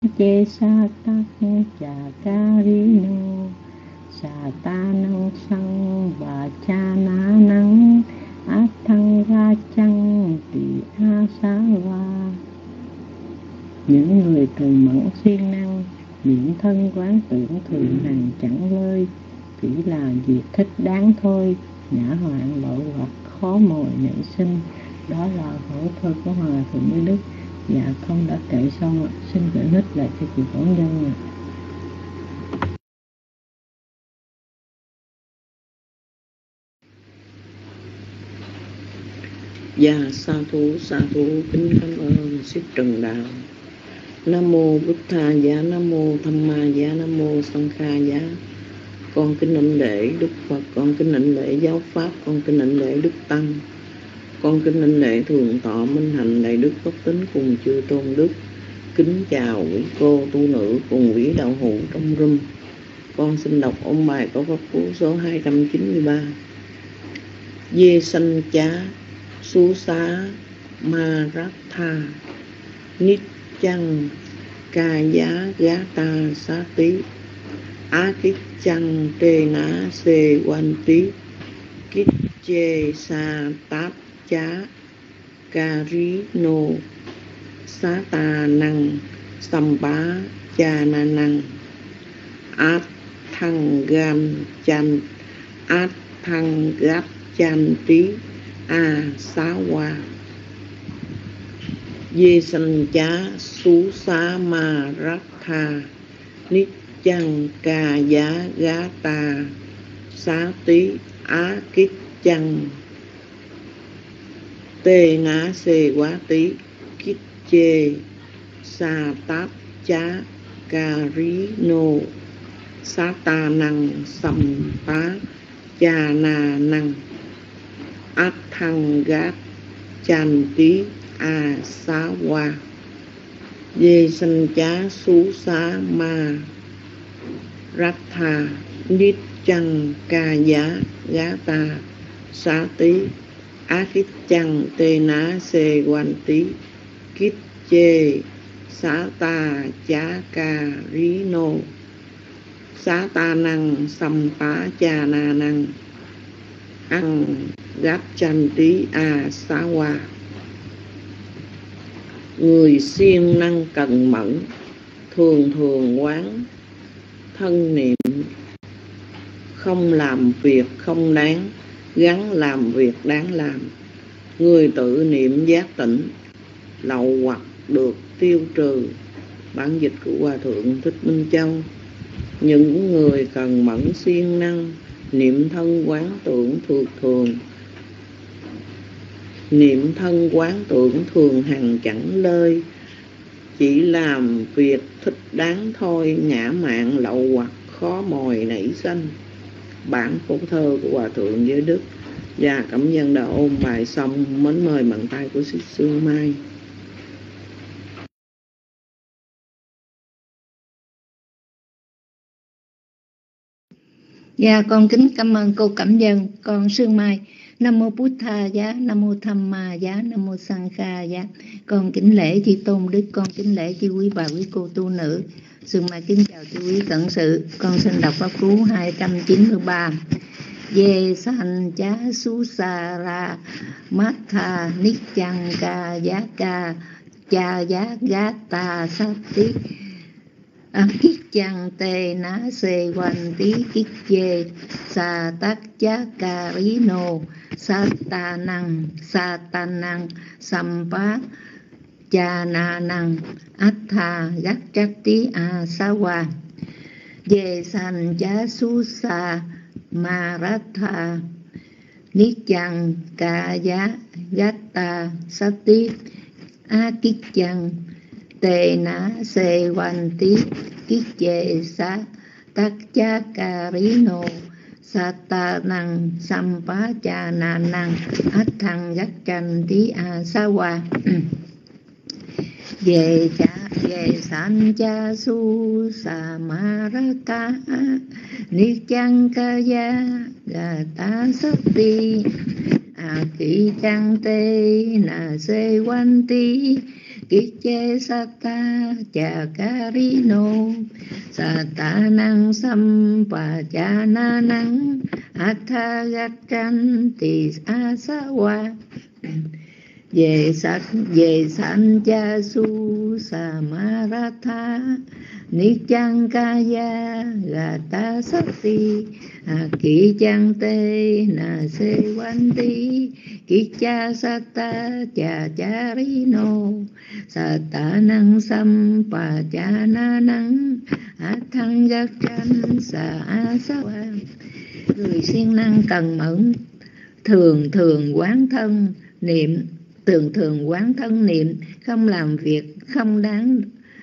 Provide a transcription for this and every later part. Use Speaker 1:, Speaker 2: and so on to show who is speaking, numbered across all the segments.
Speaker 1: chê sa tắc chà ca ri nô sa ta năng sang và cha na năng át thăng ra chăng tỳ a sa va. Những người cần mẫn siêng năng niệm thân quán tưởng thường hằng chẳng vơi, chỉ là việc thích đáng thôi, ngã hoạn lậu hoặc khó mồi nảy sinh. Đó là khẩu thơ của Hòa Thượng Như Đức. Dạ con đã kể xong ạ, xin gửi hết lại cho chị Bảo Nhân ạ.
Speaker 2: Dạ sa thú kính cảm ơn Sư Trần Đạo. Nam mô Bụt Tha Giá, Nam mô Tham Ma Giá, Nam mô Sanh Kha Giá. Con kính đảnh lễ Đức Phật, con kính đảnh lễ giáo pháp, con kính đảnh lễ Đức Tăng, con kính đảnh lễ Thượng Tọa Minh Hạnh Đại Đức Pháp Tính cùng chư tôn đức. Kính chào quý cô tu nữ cùng quý đạo hữu trong room. Con xin đọc ôn bài có pháp cú số 293. Dê sanh chá Sú xá ma rát tha nít chăng ca giá gá ta xá tí á kích chăng tê ná xê quan tí kích chê sa táp chá ca rí nô xá ta năng xăm bá cha na năng át thăng gan chan át thăng gáp chan tí a xá hoa. Dê sanh chá sú xá ma rát tha nít chăng ca giá gá ta xá tí á kích chăng tê ngá xê quá tí kích chê sa táp chá ca rí nô xá ta năng xăm tá cha na năng át thăng gát chan tí a xá hoa. Dê sanh chá sú xá ma rát tha nít chăng ca giá gá ta xá tí á kích chăng tê ná xê quan tí kích chê xá ta chá ca rí nô xá ta năng xăm tá cha na năng ăn gáp chanh tí a xá hoa. Người siêng năng cần mẫn thường thường quán thân niệm, không làm việc không đáng, gắn làm việc đáng làm. Người tự niệm giác tỉnh, lậu hoặc được tiêu trừ. Bản dịch của Hòa Thượng Thích Minh Châu. Những người cần mẫn siêng năng niệm thân quán tưởng thường niệm thân quán tưởng thường hằng chẳng lơi, chỉ làm việc thích đáng thôi, ngã mạn lậu hoặc khó mồi nảy sanh. Bản phổ thơ của Hòa Thượng Giới Đức. Và cảm nhân đã ôn bài xong, mến mời bàn tay của Sư Sương Mai.
Speaker 3: Dạ, con kính cảm ơn cô Cẩm Dân, con Sương Mai. Nam mô Bụt Tha Giá, Nam mô Tham Ma Giá, Nam mô Sanh Kha Giá. Con kính lễ chư tôn đức, con kính lễ chư quý bà quý cô tu nữ. Sương Mai kính chào chư quý cận sự. Con xin đọc pháp cú 293. Dê sanh chá sú sa ra mát tha nít chăng ca giá ca cha giá gá ta sát tí kích chăng tê ná xê quanh tí kích chê sa tắc chá ca rí nô sa ta năng xăm bá cha na năng át tha gác trắc tí a sa hoa. Dê sanh chá sú sa ma rát tha nít chăng ca giá gát ta sát tí á kích chăng tê ná xê quanh tí kích chê sa tắc chá ca rí nô sa ta năng xăm bá cha na năng át thăng gác tranh tí a sa hoa. Về sanh cha su sa ma ra ca ni chăng ca ya gà ta sát ti a ki chăng tê na se quan ti Kiche Sata Chakarino Satanang Sampachananang Athagachanti Asawa về sanh cha su Samaratha Nichang Kaya Gata Sati Ki Chang Te Na Se Wanti Kicha Sata Cha Charino Satanang Sampachananang Athang Gachan Sa Asawa. Người siêng năng cần mẫn thường thường quán thân niệm, thường quán thân niệm, không làm việc không đáng,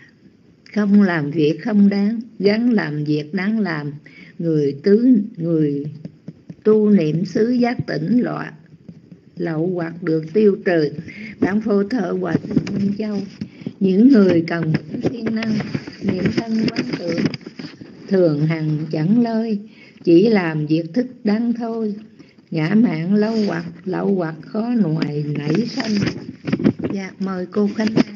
Speaker 3: gắng làm việc đáng làm. Người tu niệm xứ giác tỉnh lậu hoặc được tiêu trừ. Bản Phổ Thợ Hòa Thượng Minh Châu. Những người cần siêng năng niệm thân quán tưởng, thường hằng chẳng lơi, chỉ làm việc thích đáng thôi. Ngã mạn lậu hoặc khó ngoài nảy sanh. Dạ, mời cô Khánh An.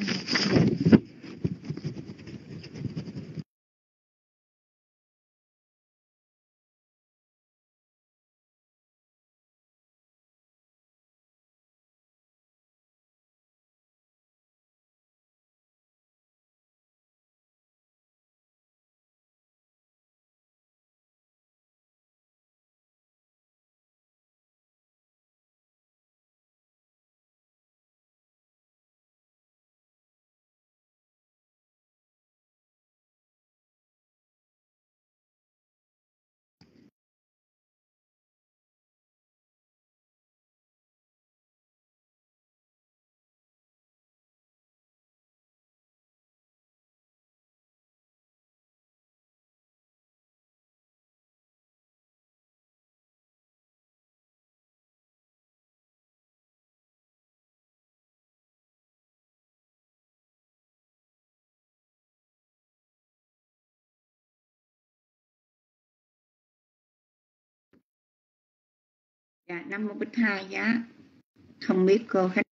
Speaker 3: Dạ, Nam Mô Bích Tha Giá. Không biết cô Khánh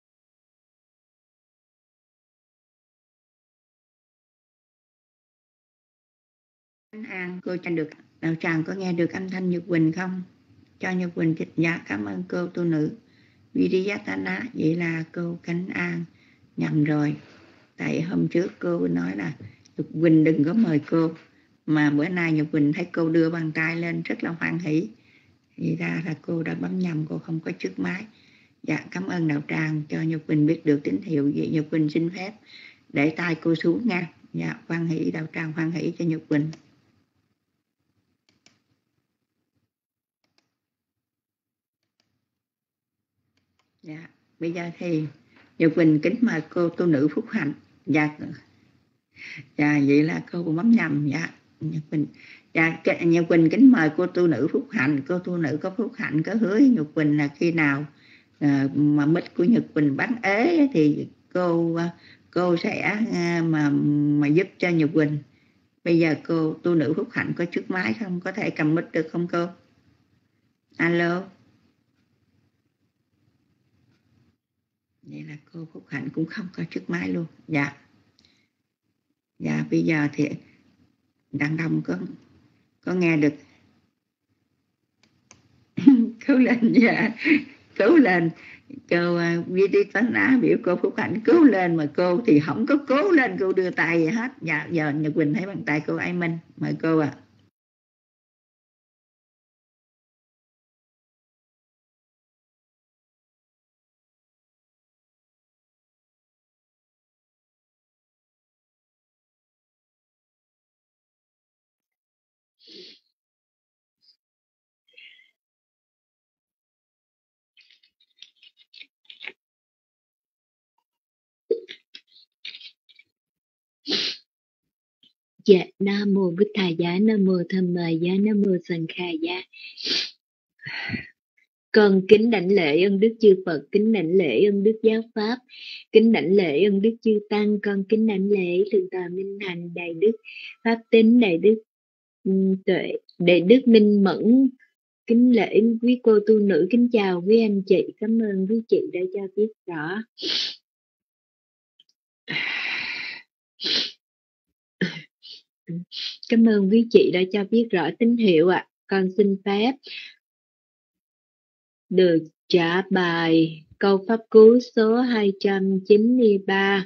Speaker 3: An, cô cho được đạo tràng có nghe được âm thanh Nhật Quỳnh không? Cho Nhật Quỳnh dịch. Dạ, cảm ơn cô tu nữ Vidiyatana. Vậy là cô Khánh An nhầm rồi. Tại hôm trước cô nói là Nhật Quỳnh đừng có mời cô, mà bữa nay Nhật Quỳnh thấy cô đưa bàn tay lên rất là hoan hỷ, thì ra là cô đã bấm nhầm, cô không có chiếc máy. Dạ, cảm ơn đạo tràng cho Nhật Quỳnh biết được tín hiệu. Vậy Nhật Quỳnh xin phép để tay cô xuống nha. Dạ, hoan hỷ, đạo tràng hoan hỷ cho Nhật Quỳnh. Dạ, bây giờ thì Nhật Quỳnh kính mời cô tu nữ Phúc Hạnh. Dạ, vậy là cô cũng bấm nhầm. Dạ, Nhật Quỳnh. Dạ, Nhật Quỳnh kính mời cô tu nữ Phúc Hạnh. Cô tu nữ có Phúc Hạnh có hứa với Nhật Quỳnh là khi nào mà mic của Nhật Quỳnh bán ế thì cô sẽ mà giúp cho Nhật Quỳnh. Bây giờ cô tu nữ Phúc Hạnh có chiếc máy không? Có thể cầm mic được không cô? Alo. Vậy là cô Phúc Hạnh cũng không có chiếc máy luôn. Dạ. Dạ, bây giờ thì Đăng Đông có nghe được. Cứu lên. Dạ, cứu lên. Cô Vidiyatana biểu cô Phúc Hạnh cứu lên, mà cô thì không có cố lên, cô đưa tay vậy hết. Dạ, giờ Nhật Quỳnh thấy bàn tay cô ấy Minh. Mời cô ạ.
Speaker 4: Dạ, Nam Mô Bích Tha Giá, Nam Mô Tham Ma Giá, Nam Mô Sanh Kha Giá. Con kính đảnh lễ ân đức chư Phật, kính đảnh lễ ân đức giáo Pháp, kính đảnh lễ ân đức chư Tăng. Con kính đảnh lễ Thượng Tọa Minh Hạnh Đại Đức, Pháp Tính Đại Đức, Tuệ Đại Đức Minh Mẫn. Kính lễ quý cô tu nữ, kính chào quý anh chị. Cảm ơn quý chị đã cho biết rõ. Cảm ơn quý chị đã cho biết rõ tín hiệu ạ. Con xin phép được trả bài câu pháp cú số 293.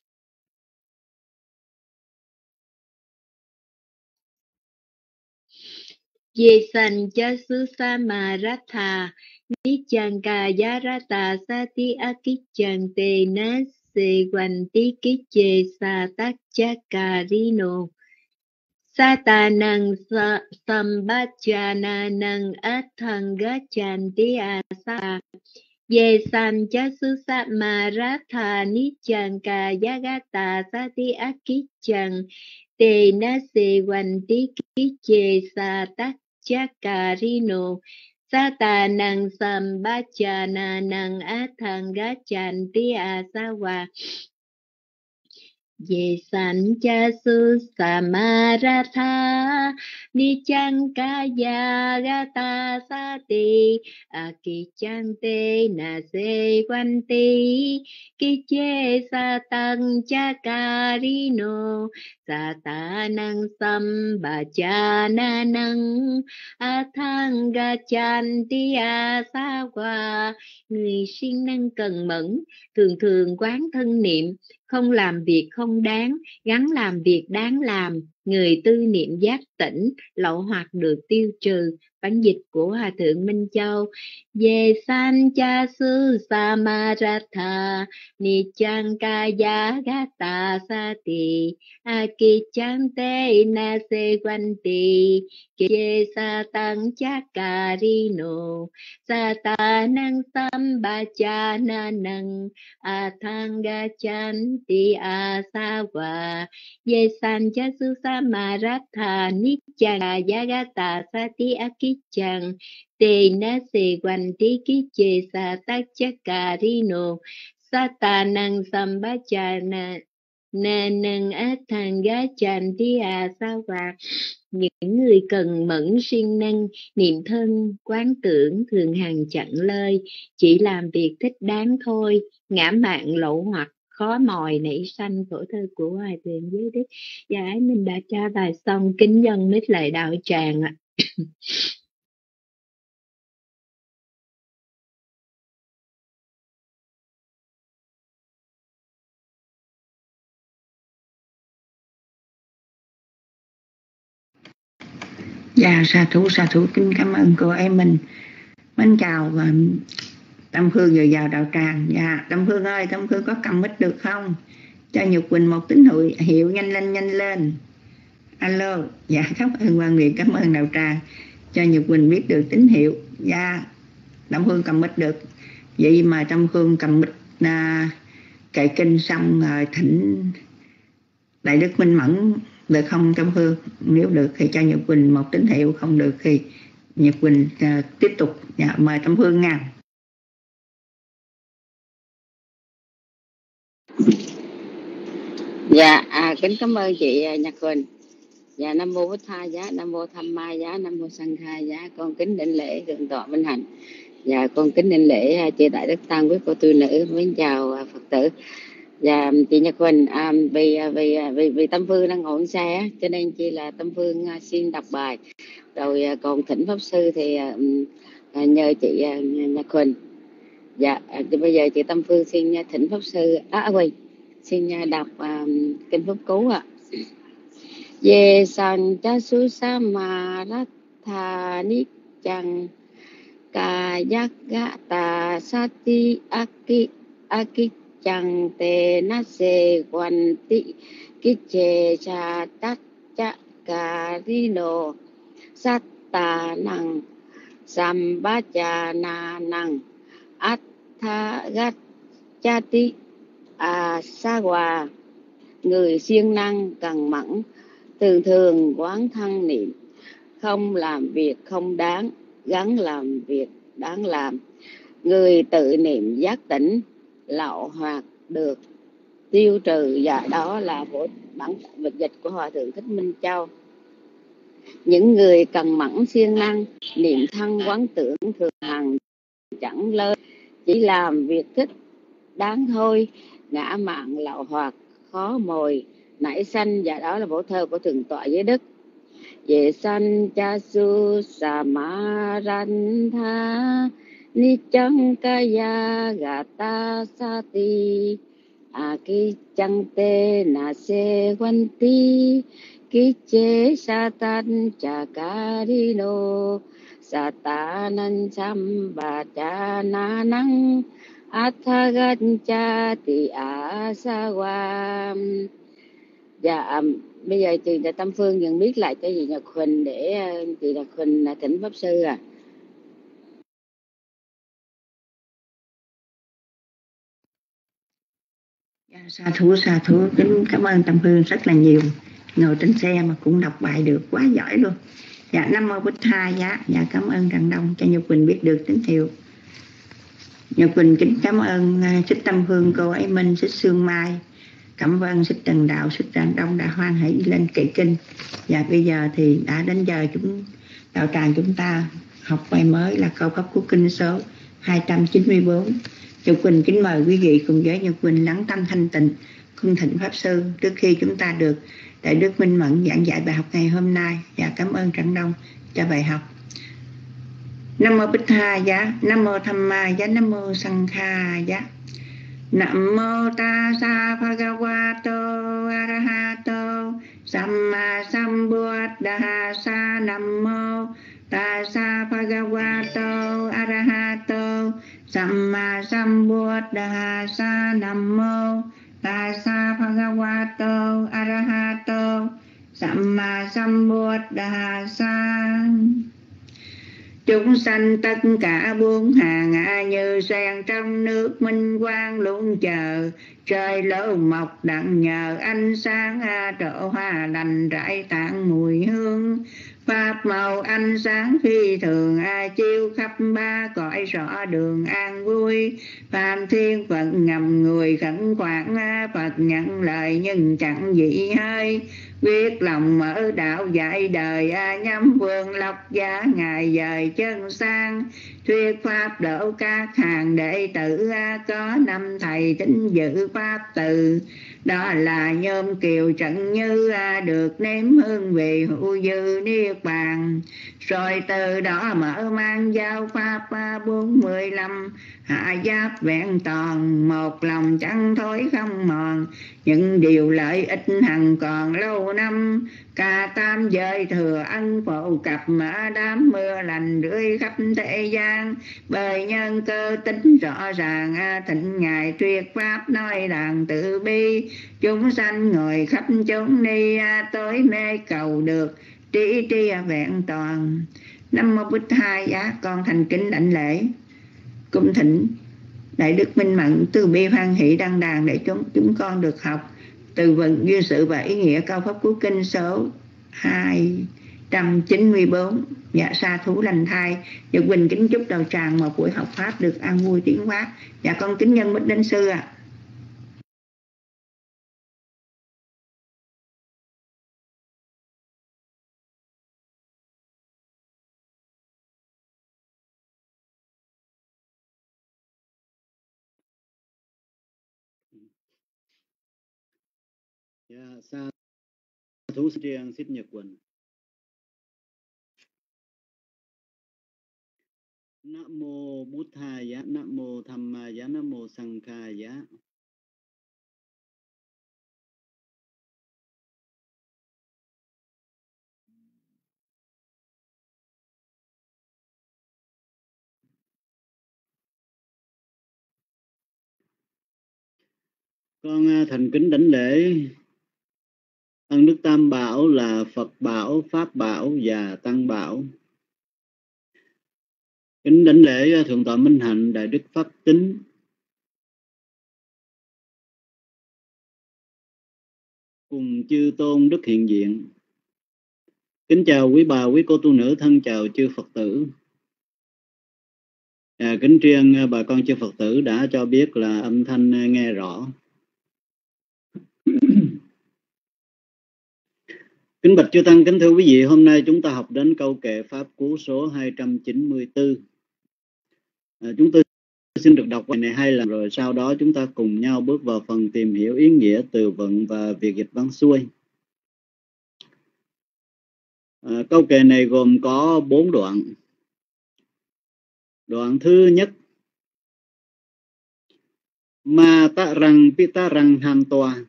Speaker 4: Ye san cha su sa ma ratha ni chan ka ya rata sa ti akichan te na se quan ti kiche sa tak cha ka rino Satanang sambhachananang atthangachanti asa Ye san cha su sa ma ratha ni chan ka yagata sati akichan te na se vanti kiche sa tak cha ka rino Satanang sambhachananang atthangachanti asawa Ye san cha su samaratha ni chan kaya gata sati akichante na se kwanti kiche satang cha karino satanang sambhajananang athanga chanti asawa. Người siêng năng cần mẫn thường thường quán thân niệm, không làm việc không đáng, gắng làm việc đáng làm. Người tư niệm giác tỉnh, lậu hoặc được tiêu trừ. Bản dịch của Hòa Thượng Minh Châu. Ye san cha sư samaratha ni chan kaya gata sati akichante na se kwanti ke satang chakarino satanang sambhajananang athangachanti asawa Ye san cha su samaratha nichanga yagata sati akichan te na se kwanti kiche sa tak chakarino satanang sambhajana nanang athangachanti asawa. Những người cần mẫn siêng năng niệm thân quán tưởng thường hằng chặn lời, chỉ làm việc thích đáng thôi. Ngã mạn lậu hoặc khó mòi nảy sanh. Phổ thơ của Hòa Thượng Giới Đức. Dạ mình đã tra bài xong, kính dân mít lại đạo tràng ạ.
Speaker 1: Dạ sa thú kính cảm ơn cô em mình. Mến chào Tâm Phương vừa vào đạo tràng. Dạ Tâm Phương ơi, Tâm Phương có cầm mic được không? Cho Nhật Quỳnh một tín hiệu nhanh lên. Alo. Dạ cảm ơn Quan Nguyệt, cảm ơn đạo tràng cho Nhật Quỳnh biết được tín hiệu. Dạ Tâm Phương cầm mic được. Vậy mà Tâm Phương cầm mic kệ kinh xong rồi thỉnh Đại Đức Minh Mẫn được không Tâm Phương? Nếu được thì cho Nhật Quỳnh một tín hiệu, không được thì Nhật Quỳnh tiếp tục. Dạ, mời Tâm Phương nha.
Speaker 5: Dạ, kính cảm ơn chị Nhật Quỳnh. Dạ, Nam Mô Bổn Thầy Giá, Nam Mô Tham Ma Giá, Nam Mô Sanh Khai Giá. Con kính đảnh lễ Thượng tọa Minh Hạnh. Dạ, con kính đảnh lễ chị Đại Đức Tăng quý cô tu nữ. Mến chào Phật tử. Dạ, chị Nhật Quỳnh, vì Tâm Phương đang ngồi xe cho nên chị là Tâm Phương xin đọc bài. Rồi còn thỉnh pháp sư thì nhờ chị Nhật Quỳnh. Dạ, thì bây giờ chị Tâm Phương xin thỉnh pháp sư Quỳnh xin đọc kinh pháp cú ạ. Ye san cha su sa ma ratha ni chang ka yak ga ta sati aki chang te na se quan ti ki che cha tat cha ka ri no sát ta năng sambhaja năng atha gat cha ti asawa. Người siêng năng cần mẫn thường thường quán thân niệm, không làm việc không đáng, gắng làm việc đáng làm. Người tự niệm giác tỉnh, lậu hoặc được tiêu trừ. Và đó là bản dịch dịch của Hòa Thượng Thích Minh Châu. Những người cần mẫn siêng năng niệm thân quán tưởng thường hằng chẳng lơ, chỉ làm việc thích đáng thôi. Ngã mạn lậu hoặc khó mồi nảy sanh, và đó là mẫu thơ của Thượng tọa Giới Đức. Về sanh cha su sa ma ran tha ni chang kaya gata sati a ki chang te na se quan ti ki che sa tan cha ka ri no sa ta nan sam ba cha na năng athagan cha ti a sa wa. Dạ, bây giờ chị là Tâm Phương dần biết lại cho chị Nhật Huỳnh để chị Nhật Huỳnh thỉnh pháp sư à.
Speaker 3: Sa thú, kính cảm ơn Tâm Hương rất là nhiều. Ngồi trên xe mà cũng đọc bài được, quá giỏi luôn. Dạ, Nam Mô Bích Tha Giá. Dạ, cảm ơn Trần Đông cho Nhật Quỳnh biết được tín hiệu. Nhật Quỳnh kính cảm ơn Thích Tâm Hương, cô ấy Minh, Thích Sương Mai, cảm ơn Thích Trần Đạo, Thích Trần Đông đã hoan hỷ lên kệ kinh. Và bây giờ thì đã đến giờ đạo tràng chúng ta học bài mới là câu pháp của kinh số 294. Nhật Quỳnh kính mời quý vị cùng với Nhật Quỳnh lắng tâm thanh tịnh cung thỉnh pháp sư trước khi chúng ta được Đại Đức Minh Mẫn giảng dạy bài học ngày hôm nay. Và cảm ơn Trần Đông cho bài học. Nam Mô Bích Tha Giá, Nam Mô Tham Ma Giá, Nam Mô Sang Kha Giá. Nam Mô Tassa Bhagavato Arahato Samma Sambuddhassa. Nam Mô Tassa Bhagavato Arahato Samma Sambuddhassa. Nam Mô Tassa Bhagavato Arahato Samma Sambuddhassa. Chúng sanh tất cả bốn hàng như sen trong nước minh quang luôn chờ. Trời lỡ mọc đặng nhờ ánh sáng trổ hoa lành rải tạng mùi hương. Pháp màu ánh sáng phi thường chiếu khắp ba cõi rõ đường an vui. Phạm thiên Phật ngầm người khẩn khoản Phật nhận lời nhưng chẳng dị hơi. Biết lòng mở đạo dạy đời nhắm vương lộc giá ngài dời chân sang. Thuyết pháp độ các hàng đệ tử có năm thầy tính giữ pháp từ. Đó là Nhôm Kiều Trận Như được nếm hương vị hữu dư niết bàn. Rồi từ đó mở mang giáo pháp 45 hạ giáp vẹn toàn. Một lòng chẳng thối không mòn, những điều lợi ích hằng còn lâu năm. Cả tam giới thừa ân phổ cập đám mưa lành rưới khắp thế gian. Bởi nhân cơ tính rõ ràng thịnh ngài thuyết pháp nói đàn từ bi. Chúng sanh ngồi khắp chốn ni tối mê cầu được trí tri vẹn toàn. Nam Mô Bích Tha Giá. Con thành kính đảnh lễ cung thỉnh Đại Đức Minh Mẫn từ bi hoan hỷ đăng đàn để chúng con được học từ vựng duyên sự và ý nghĩa câu pháp của kinh số 294. Dạ, sa thú lành thai. Nhật Quỳnh kính chúc đạo tràng một buổi học pháp được an vui tiến hóa. Dạ, con kính nhân Bích Đến Sư ạ.
Speaker 6: Dạ, sa thú riêng xích Nhật Quỳnh. Nam Mô Bút Tha Giá, Nam Mô Tham Ma Giá, Nam Mô Sang Kha Giá. Con thành kính đảnh lễ ân đức Tam Bảo là Phật Bảo, Pháp Bảo và Tăng Bảo. Kính đảnh lễ Thượng tọa Minh Hạnh, Đại Đức Pháp Tính, cùng chư tôn đức hiện diện. Kính chào quý bà, quý cô tu nữ, thân chào chư Phật tử. Kính tri ân bà con chư Phật tử đã cho biết là âm thanh nghe rõ. Kính bạch chư tăng, kính thưa quý vị, hôm nay chúng ta học đến câu kệ pháp cú số 294. Chúng tôi xin được đọc bài này 2 lần rồi sau đó chúng ta cùng nhau bước vào phần tìm hiểu ý nghĩa từ vựng và việc dịch văn xuôi. Câu kệ này gồm có 4 đoạn. Đoạn thứ nhất: Ma ta răng pita răng han toa.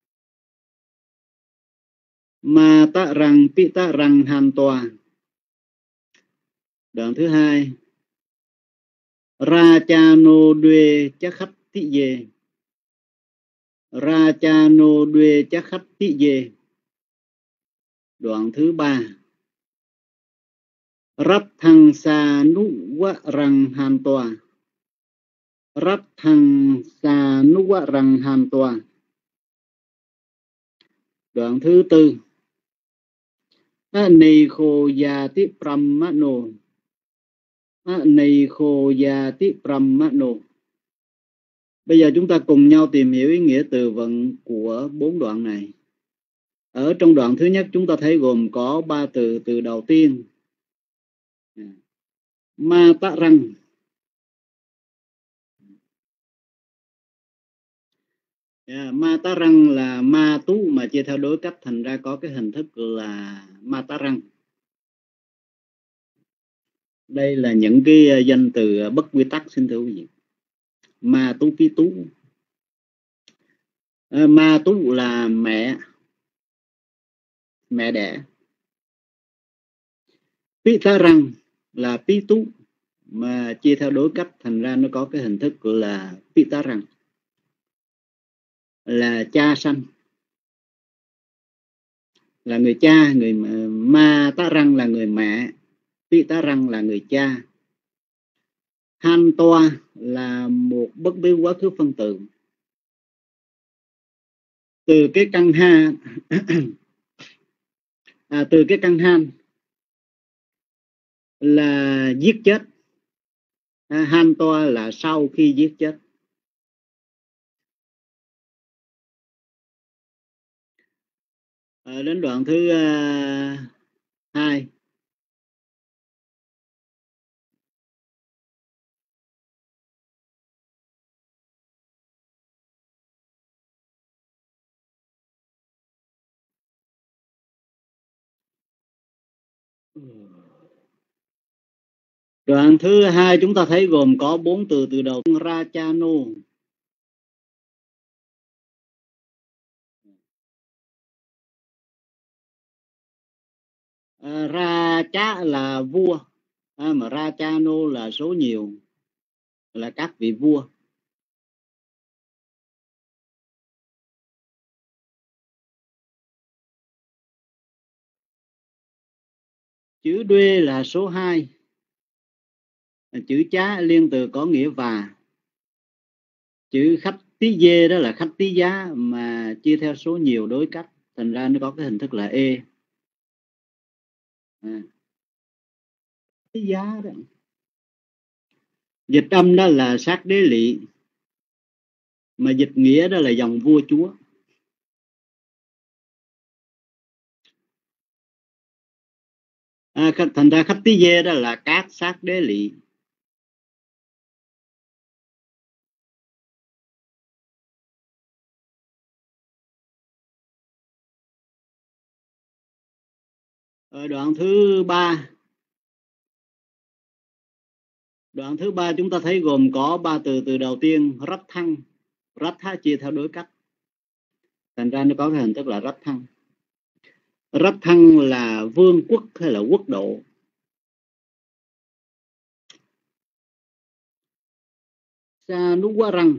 Speaker 6: Ma ta răng pita răng han toa. Đoạn thứ hai: Ra cha no đuê chắc khách thị dê. Ra cha no đuê chắc khách thị dê. Đoạn thứ ba: Rắp thăng sa nú quạ răng han toa. Rắp thăng sa nú quạ răng han toa. Đoạn thứ tư: Nì khô già tí pramano. Nì khô già tí pramano. Bây giờ chúng ta cùng nhau tìm hiểu ý nghĩa từ vựng của 4 đoạn này. Ở trong đoạn thứ nhất chúng ta thấy gồm có 3 từ. Từ đầu tiên Ma ta răng. Ma tá răng là ma tú mà chia theo đối cách, thành ra có cái hình thức là ma tá răng. Đây là những cái danh từ bất quy tắc, xin thưa quý vị. Ma tú pí tú. Ma tú là mẹ đẻ. Pí tá răng là pí tú mà chia theo đối cách, thành ra nó có cái hình thức là pí tá răng, là cha sanh, là người cha. Người ma tá răng là người mẹ, pí tá răng là người cha. Han toa là một bất biến quá khứ phân tử. Từ cái căn ha từ cái căn han là giết chết. Han toa là sau khi giết chết. Đến đoạn thứ 2. Đoạn thứ 2 chúng ta thấy gồm có 4 từ. Từ đầu ra cha no. Ra cha là vua, mà ra cha no là số nhiều, là các vị vua. Chữ đuê là số 2. Chữ chá liên từ có nghĩa và. Chữ khách tí dê đó là khách tí giá mà chia theo số nhiều đối cách, thành ra nó có cái hình thức là e. Tí giá đó. Dịch âm đó là sát đế lỵ, mà dịch nghĩa đó là dòng vua chúa. Thành ra khách tí dê đó là các sát đế lỵ. Ở đoạn thứ 3. Đoạn thứ 3 chúng ta thấy gồm có 3 từ. Từ đầu tiên rách thăng. Rách thá chia theo đối cách, thành ra nó có cái hình thức là rách thăng. Rách thăng là vương quốc hay là quốc độ. Sa nú quá răng.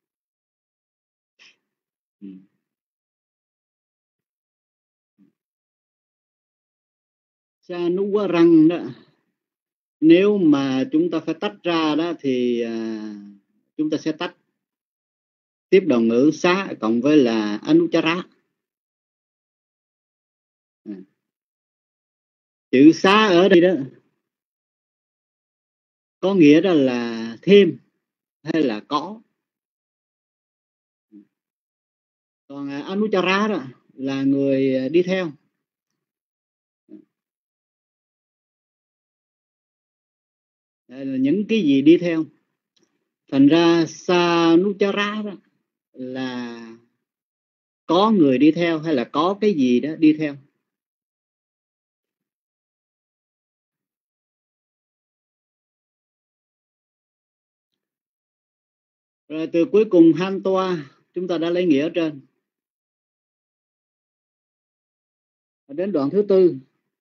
Speaker 6: Sa nú quá răng đó, nếu mà chúng ta phải tách ra đó thì chúng ta sẽ tách tiếp đầu ngữ xá cộng với là anuchara. Chữ xá ở đây đó có nghĩa đó là thêm hay là có. Còn anuchara đó là người đi theo. Là những cái gì đi theo. Thành ra Sanuchara đó là có người đi theo hay là có cái gì đó đi theo. Rồi từ cuối cùng Hantoa chúng ta đã lấy nghĩa ở trên. Đến đoạn thứ tư.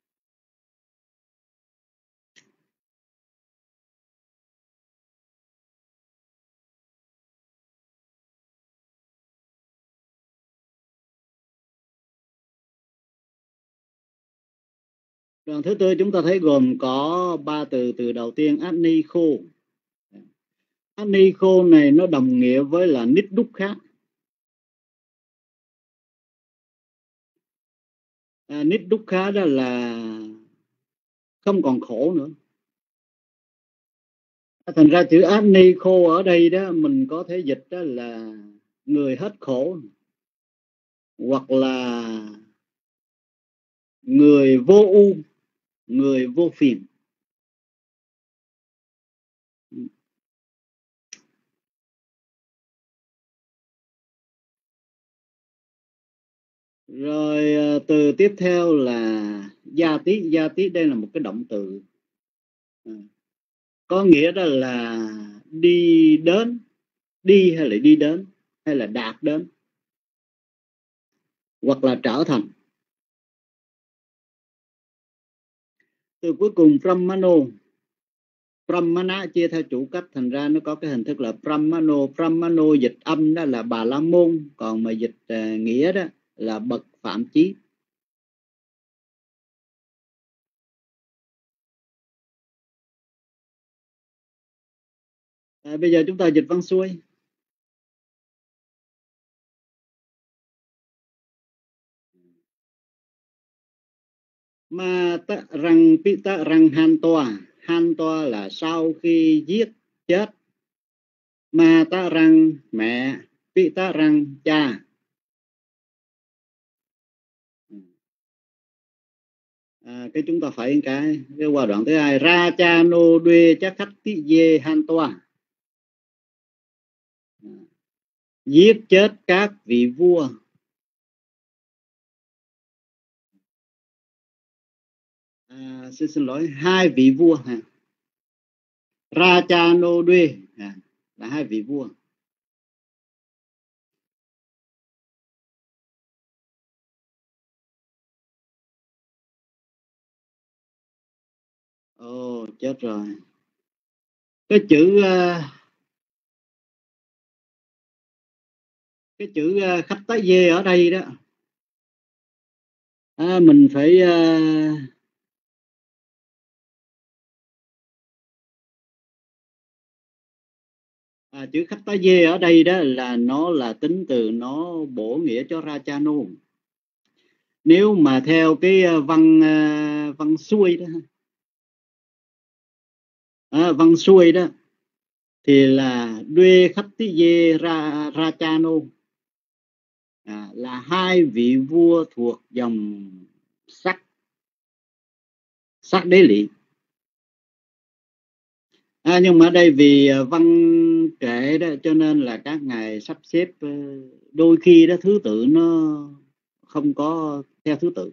Speaker 6: Đoạn thứ tư chúng ta thấy gồm có 3 từ. Từ đầu tiên Anikho. Anikho này nó đồng nghĩa với là Niddukkha. Niddukkha đó là không còn khổ nữa. Thành ra chữ Anikho ở đây đó mình có thể dịch đó là người hết khổ, hoặc là người vô ưu, người vô phiền. Rồi từ tiếp theo là gia tí. Gia tí đây là một cái động từ, có nghĩa đó là đi đến, đi hay là đi đến, hay là đạt đến, hoặc là trở thành. Từ cuối cùng Brahmano. Brahmana chia theo chủ cách, thành ra nó có cái hình thức là Brahmano. Brahmano dịch âm đó là Bà La Môn, còn mà dịch nghĩa đó là bậc phạm chí. Bây giờ chúng ta dịch văn xuôi. Ma ta rằng pita rằng han toa là sau khi giết chết. Ma ta rằng mẹ, pita rằng cha. Cái chúng ta phải cái qua đoạn thứ hai. Ra cha nô đuê chắc khách tí dê han toa. Giết chết các vị vua. Xin lỗi, 2 vị vua. Ra cha nô đuê là 2 vị vua. Chết rồi. Cái chữ khách tá dê ở đây đó, mình phải chữ khách tá dê ở đây đó là nó là tính từ, nó bổ nghĩa cho Rachano. Nếu mà theo cái văn xuôi đó, văn xuôi đó thì là Duê khách tí dê Rachano, là 2 vị vua thuộc dòng sắc đế lỵ. Nhưng mà ở đây vì văn kệ đó cho nên là các ngài sắp xếp đôi khi đó thứ tự nó không có theo thứ tự.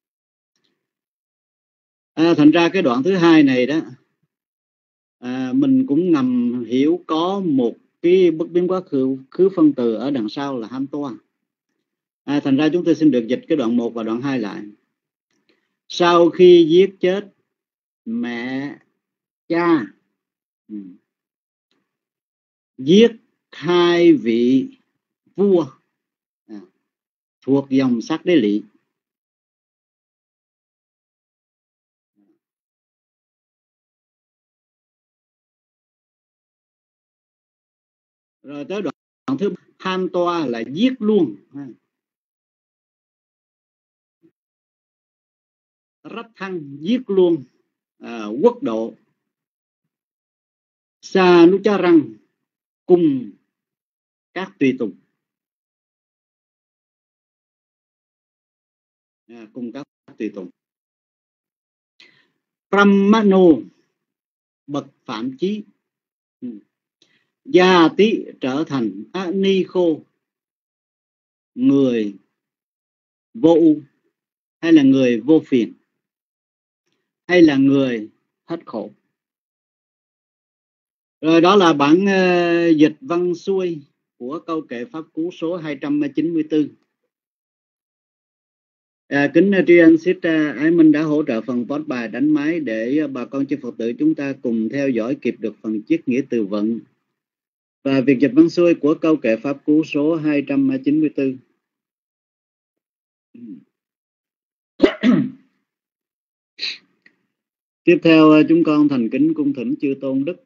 Speaker 6: Thành ra cái đoạn thứ hai này đó mình cũng ngầm hiểu có một cái bất biến quá khứ phân từ ở đằng sau là Hantoa. Thành ra chúng tôi xin được dịch cái đoạn 1 và đoạn 2 lại. Sau khi giết chết mẹ cha, giết 2 vị vua thuộc dòng sắc đế lỵ. Rồi tới đoạn thứ Hantoa là giết luôn. Rách thăng giết luôn quốc độ. Sa nu cha răng cùng các tùy tùng. Cùng các tùy tùng. Brahmano bậc phạm chí. Gia tí trở thành ni khô, người vô ưu, hay là người vô phiền, hay là người hết khổ. Rồi đó là bản dịch văn xuôi của câu kệ pháp cú số 294. Kính tri ân Sister Ái Minh đã hỗ trợ phần post bài đánh máy để bà con chư Phật tử chúng ta cùng theo dõi kịp được phần chiết nghĩa từ vựng và việc dịch văn xuôi của câu kệ pháp cú số 294. Tiếp theo chúng con thành kính cung thỉnh chư tôn đức.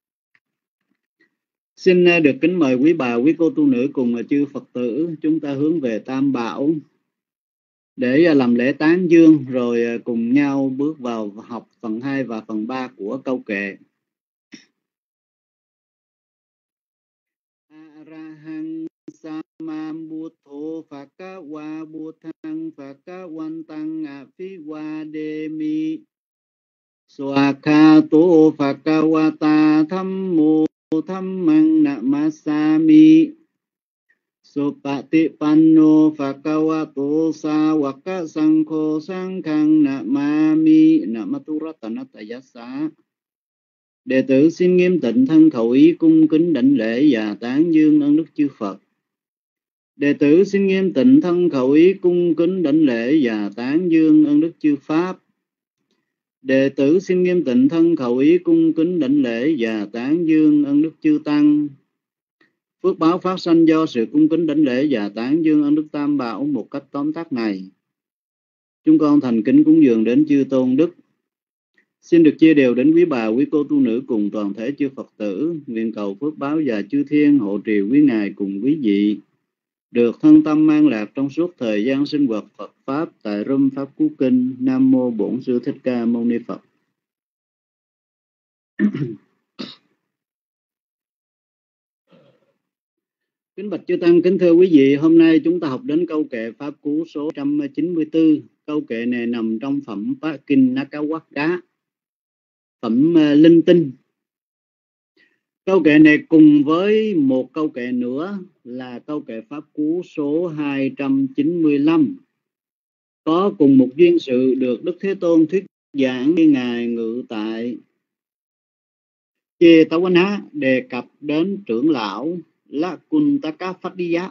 Speaker 6: Xin được kính mời quý bà, quý cô tu nữ cùng chư Phật tử chúng ta hướng về Tam Bảo để làm lễ tán dương, rồi cùng nhau bước vào học phần 2 và phần 3 của câu kệ. Arahang Samambutho Phakawa Buddhang Phakawantang Afiwademi Swakato Phakawata Thammo Thammang Namasami Supatipanno Phakawato Sawaka Sankho Sankhang Namami Namatu Ratanatayasa. Đệ tử xin nghiêm tịnh thân khẩu ý cung kính đảnh lễ và tán dương ân đức chư Phật. Đệ tử xin nghiêm tịnh thân khẩu ý cung kính đảnh lễ và tán dương ân đức chư Pháp. Đệ tử xin nghiêm tịnh thân khẩu ý cung kính đảnh lễ và tán dương ân đức chư Tăng. Phước báo phát sanh do sự cung kính đảnh lễ và tán dương ân đức Tam Bảo một cách tóm tắt này, chúng con thành kính cúng dường đến chư tôn đức. Xin được chia đều đến quý bà, quý cô tu nữ cùng toàn thể chư Phật tử, nguyện cầu phước báo và chư thiên hộ trì quý ngài cùng quý vị được thân tâm an lạc trong suốt thời gian sinh hoạt Phật Pháp tại Râm Pháp Cú Kinh. Nam Mô Bổn Sư Thích Ca Mâu Ni Phật. Kính bạch chư Tăng, kính thưa quý vị, hôm nay chúng ta học đến câu kệ Pháp Cú số 194. Câu kệ này nằm trong phẩm Kinh Nakawaka, phẩm linh tinh. Câu kệ này cùng với một câu kệ nữa là câu kệ Pháp Cú số 295 có cùng một duyên sự được Đức Thế Tôn thuyết giảng khi Ngài ngự tại Chetawana đề cập đến trưởng lão Lakuntaka Phaddiya.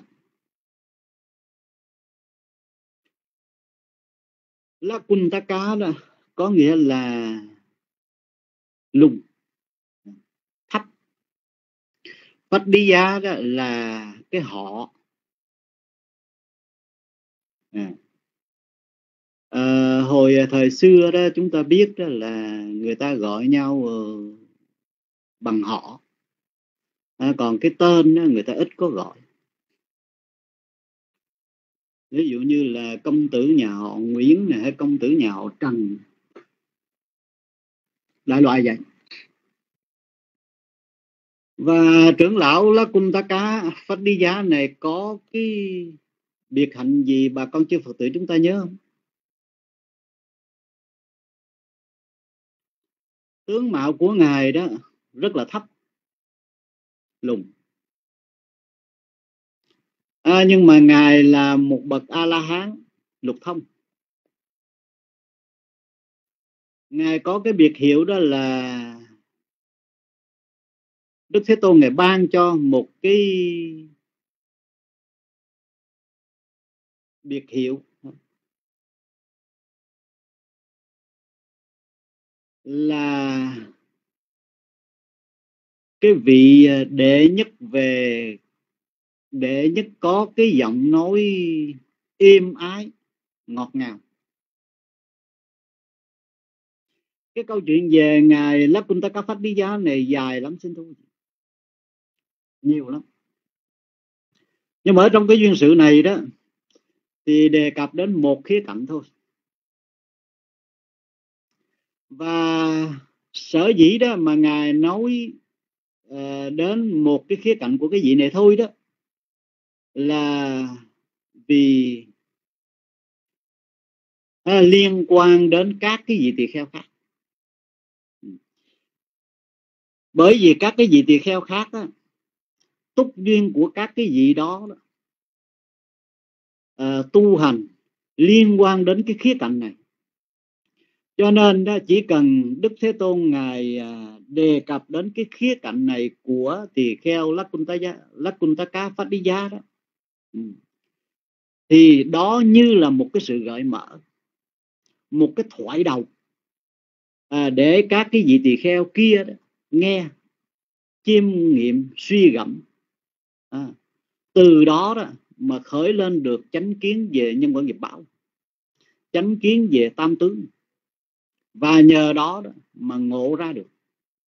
Speaker 6: Lakuntaka đó có nghĩa là lùng, thấp. Phaddiya đó là cái họ. Hồi thời xưa đó chúng ta biết đó là người ta gọi nhau bằng họ, còn cái tên đó, người ta ít có gọi. Ví dụ như là công tử nhà họ Nguyễn này, hay công tử nhà họ Trần, đại loại vậy. Và trưởng lão Lakuntaka Phaddiya này có cái biệt hạnh gì bà con chư Phật tử chúng ta nhớ không? Tướng mạo của Ngài đó rất là thấp, lùn. Nhưng mà Ngài là một bậc A-la-hán lục thông. Ngài có cái biệt hiệu đó là Đức Thế Tôn Ngài ban cho một cái biệt hiệu là cái vị đệ nhất có cái giọng nói êm ái, ngọt ngào. Cái câu chuyện về Ngài Lakuntaka Phaddiya này dài lắm, xin thú, nhiều lắm. Nhưng mà ở trong cái duyên sự này đó thì đề cập đến một khía cạnh thôi. Và sở dĩ đó mà Ngài nói đến một cái khía cạnh của cái vị này thôi đó là vì liên quan đến các cái vị tỳ kheo khác. Bởi vì các cái vị tỳ kheo khác đó, túc duyên của các cái vị đó, tu hành liên quan đến cái khía cạnh này. Cho nên đó, chỉ cần Đức Thế Tôn Ngài đề cập đến cái khía cạnh này của tỳ kheo Lakkuntaka Phát Đi Giá đó, thì đó như là một cái sự gợi mở, một cái thoại đầu để các cái vị tỳ kheo kia đó, nghe, chiêm nghiệm, suy gẫm, từ đó đó mà khởi lên được chánh kiến về nhân quả nghiệp báo, chánh kiến về tam tướng, và nhờ đó, đó mà ngộ ra được,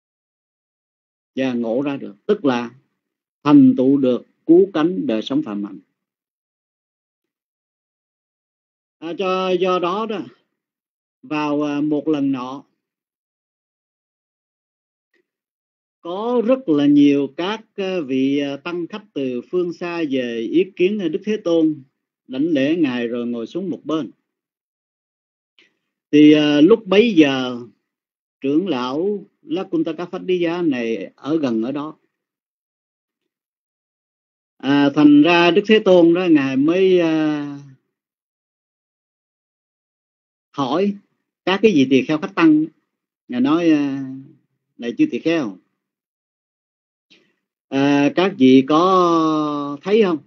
Speaker 6: và ngộ ra được, tức là thành tựu được cứu cánh đời sống phạm hạnh. Do đó đó, vào một lần nọ, có rất là nhiều các vị tăng khách từ phương xa về ý kiến Đức Thế Tôn, đảnh lễ Ngài rồi ngồi xuống một bên. Thì lúc bấy giờ trưởng lão Lakkuntaka Phát Đi Giá này ở gần ở đó, thành ra Đức Thế Tôn đó Ngài mới hỏi các cái vị tỳ kheo khách tăng. Ngài nói: này chư tỳ kheo, các vị có thấy không,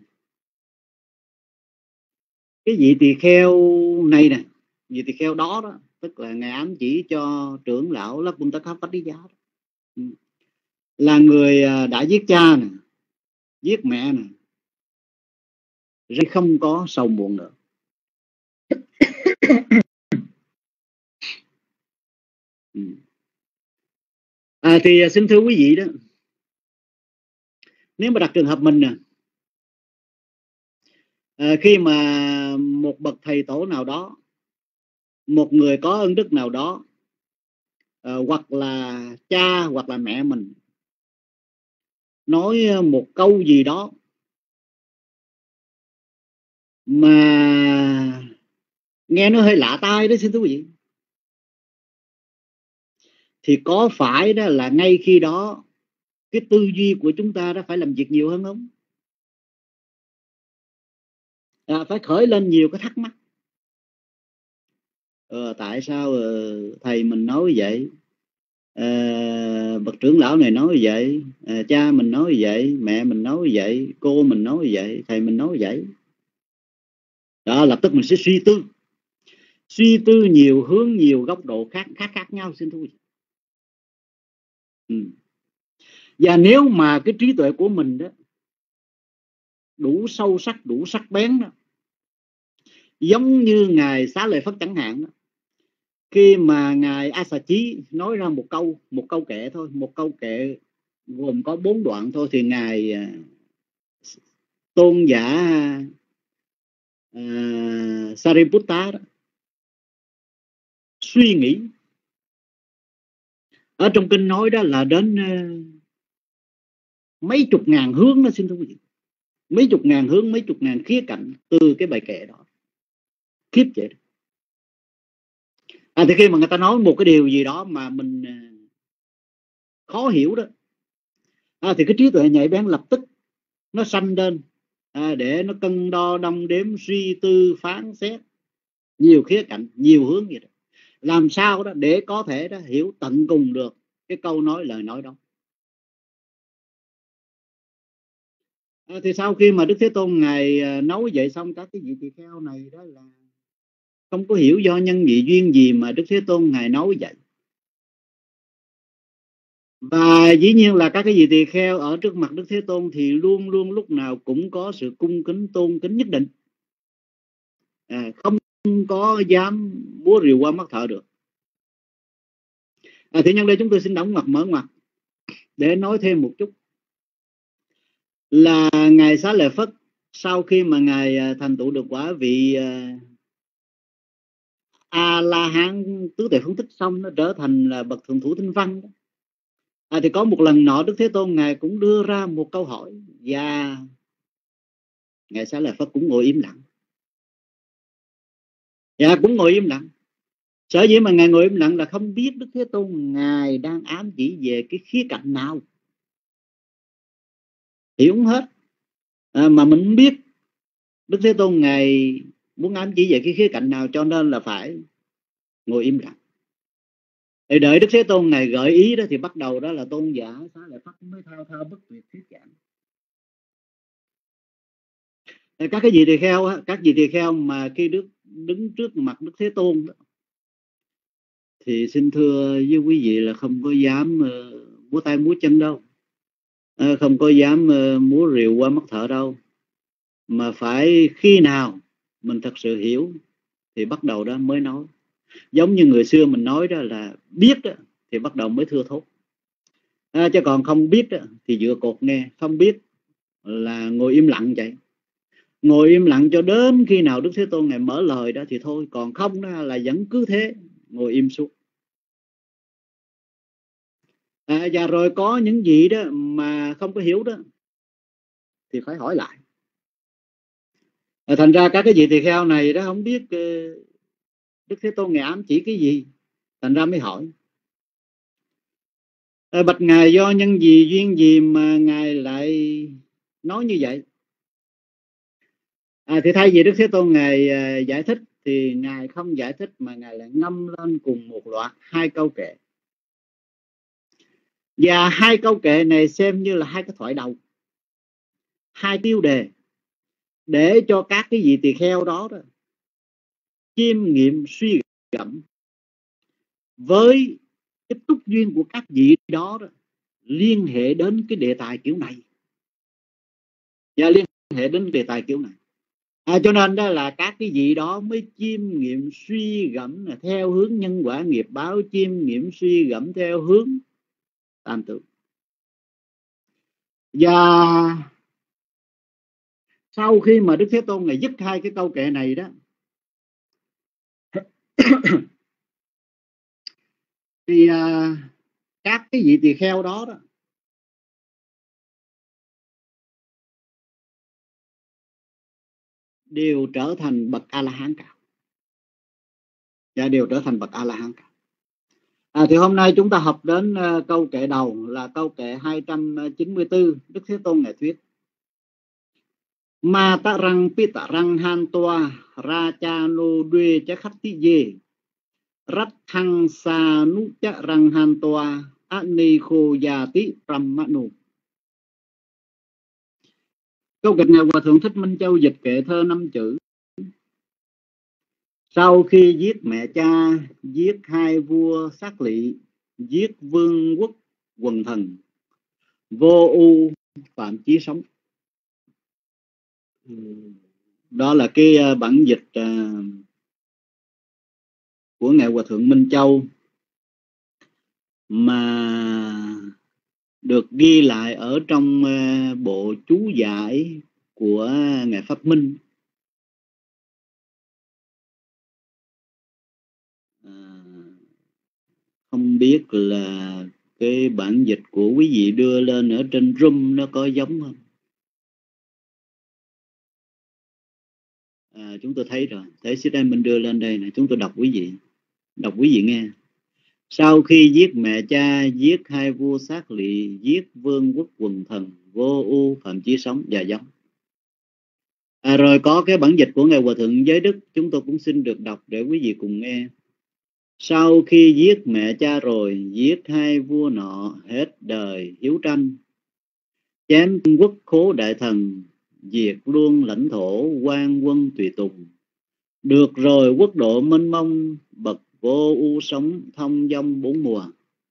Speaker 6: cái vị tỳ kheo này nè, vị tỳ kheo đó đó, tức là Ngài ám chỉ cho trưởng lão Lakkuntaka Phát Đi Giá đó, là người đã giết cha nè, giết mẹ nè, rồi không có sầu muộn nữa. Thì xin thưa quý vị đó, nếu mà đặt trường hợp mình nè, khi mà một bậc thầy tổ nào đó, một người có ân đức nào đó, hoặc là cha hoặc là mẹ mình nói một câu gì đó mà nghe nó hơi lạ tai đó, xin thưa quý vị, thì có phải đó là ngay khi đó cái tư duy của chúng ta đã phải làm việc nhiều hơn không? Phải khởi lên nhiều cái thắc mắc. Tại sao thầy mình nói vậy, bậc trưởng lão này nói vậy, cha mình nói vậy, mẹ mình nói vậy, cô mình nói vậy, thầy mình nói vậy. Đó, lập tức mình sẽ suy tư nhiều hướng, nhiều góc độ khác nhau, xin thưa quý vị. Và nếu mà cái trí tuệ của mình đó đủ sâu sắc, đủ sắc bén đó, giống như Ngài Xá Lợi Phất chẳng hạn đó, khi mà Ngài A Xà Chí nói ra một câu kệ thôi, một câu kệ gồm có 4 đoạn thôi, thì Ngài tôn giả Sariputta đó suy nghĩ. Ở trong kinh nói đó là đến mấy chục ngàn hướng đó, xin thưa quý vị. Mấy chục ngàn hướng, mấy chục ngàn khía cạnh từ cái bài kệ đó. Khiếp vậy đó. Thì khi mà người ta nói một cái điều gì đó mà mình khó hiểu đó, thì cái trí tuệ nhạy bén lập tức nó sanh lên, để nó cân đo đong đếm, suy tư, phán xét nhiều khía cạnh, nhiều hướng vậy đó. Làm sao đó để có thể đó hiểu tận cùng được cái câu nói, lời nói đó. Thì sau khi mà Đức Thế Tôn Ngài nói vậy xong, các cái vị tỳ kheo này đó là không có hiểu do nhân vị duyên gì mà Đức Thế Tôn Ngài nói vậy. Và dĩ nhiên là các cái vị tỳ kheo ở trước mặt Đức Thế Tôn thì luôn luôn lúc nào cũng có sự cung kính, tôn kính nhất định, không có dám múa rìu qua mắt thợ được. Thì nhân đây chúng tôi xin đóng ngoặc mở ngoặc để nói thêm một chút là Ngài Xá Lợi Phất sau khi mà Ngài thành tựu được quả vị A-la-hán tứ tuệ phóng thích xong, nó trở thành là bậc thượng thủ tinh văn đó. Thì có một lần nọ Đức Thế Tôn Ngài cũng đưa ra một câu hỏi, và Ngài Xá Lợi Phất cũng ngồi im lặng. Cũng ngồi im lặng. Sở dĩ mà Ngài ngồi im lặng là không biết Đức Thế Tôn Ngài đang ám chỉ về cái khía cạnh nào. hiểu không hết. Mà mình không biết Đức Thế Tôn Ngài muốn ám chỉ về cái khía cạnh nào, cho nên là phải ngồi im lặng. Để đợi Đức Thế Tôn Ngài gợi ý đó thì bắt đầu đó là tôn giả Xá Lợi Phất mới thao thao bất tuyệt thuyết giảng. Các cái vị tỳ kheo, các vị tỳ kheo mà khi đứng trước mặt Đức Thế Tôn đó, thì xin thưa với quý vị là không có dám múa tay múa chân đâu, không có dám múa rìu qua mắt thợ đâu, mà phải khi nào mình thật sự hiểu thì bắt đầu đó mới nói. Giống như người xưa mình nói đó là biết đó, thì bắt đầu mới thưa thốt. Chứ còn không biết đó, thì dựa cột nghe, không biết là ngồi im lặng vậy. Ngồi im lặng cho đến khi nào Đức Thế Tôn Ngài mở lời đó thì thôi, còn không đó là vẫn cứ thế ngồi im suốt. Và rồi có những gì đó mà không có hiểu đó thì phải hỏi lại. Thành ra các cái vị tỳ kheo này đó không biết Đức Thế Tôn Ngài ám chỉ cái gì, thành ra mới hỏi. Bạch Ngài, do nhân gì duyên gì mà Ngài lại nói như vậy? Thì thay vì Đức Thế Tôn Ngài giải thích thì Ngài không giải thích, mà Ngài lại ngâm lên cùng một loạt 2 câu kệ. Và 2 câu kệ này xem như là 2 cái thoại đầu, 2 tiêu đề để cho các cái vị tỳ kheo đó chiêm nghiệm suy gẫm với cái túc duyên của các vị đó, liên hệ đến cái đề tài kiểu này, và liên hệ đến đề tài kiểu này. Cho nên đó là các cái vị đó mới chiêm nghiệm suy gẫm theo hướng nhân quả nghiệp báo, chiêm nghiệm suy gẫm theo hướng tam tự. Và sau khi mà Đức Thế Tôn Ngài dứt 2 cái câu kệ này đó thì các cái vị tỳ kheo đó đều trở thành bậc A-la-hán cả, và đều trở thành bậc A-la-hán cả. Thì hôm nay chúng ta học đến câu kệ đầu là câu kệ 294. Đức Thế Tôn Ngài thuyết: Ma ta răng pi ta răng han toa ra cha nô đuê cha khắc tí dê rắt thăng sa nú cha răng han toa ani khô già tí brahmanu. Câu kệ này Hòa Thượng Thích Minh Châu dịch kệ thơ 5 chữ. Sau khi giết mẹ cha, giết 2 vua sát lỵ, giết vương quốc quần thần, vô ưu phạm chí sống. Đó là cái bản dịch của Ngài Hòa Thượng Minh Châu mà được ghi lại ở trong bộ chú giải của Ngài Pháp Minh. Không biết là cái bản dịch của quý vị đưa lên ở trên room nó có giống không? Chúng tôi thấy rồi, thấy xích đây mình đưa lên đây này, chúng tôi đọc quý vị nghe. Sau khi giết mẹ cha, giết 2 vua sát lỵ, giết vương quốc quần thần, vô ưu phạm chí sống và giống. Rồi có cái bản dịch của Ngài Hòa Thượng Giới Đức, chúng tôi cũng xin được đọc để quý vị cùng nghe. Sau khi giết mẹ cha rồi, giết 2 vua nọ, hết đời hiếu tranh, chém quốc khố đại thần, diệt luôn lãnh thổ quan quân tùy tùng. Được rồi quốc độ mênh mông, bậc vô ưu sống thông dong 4 mùa.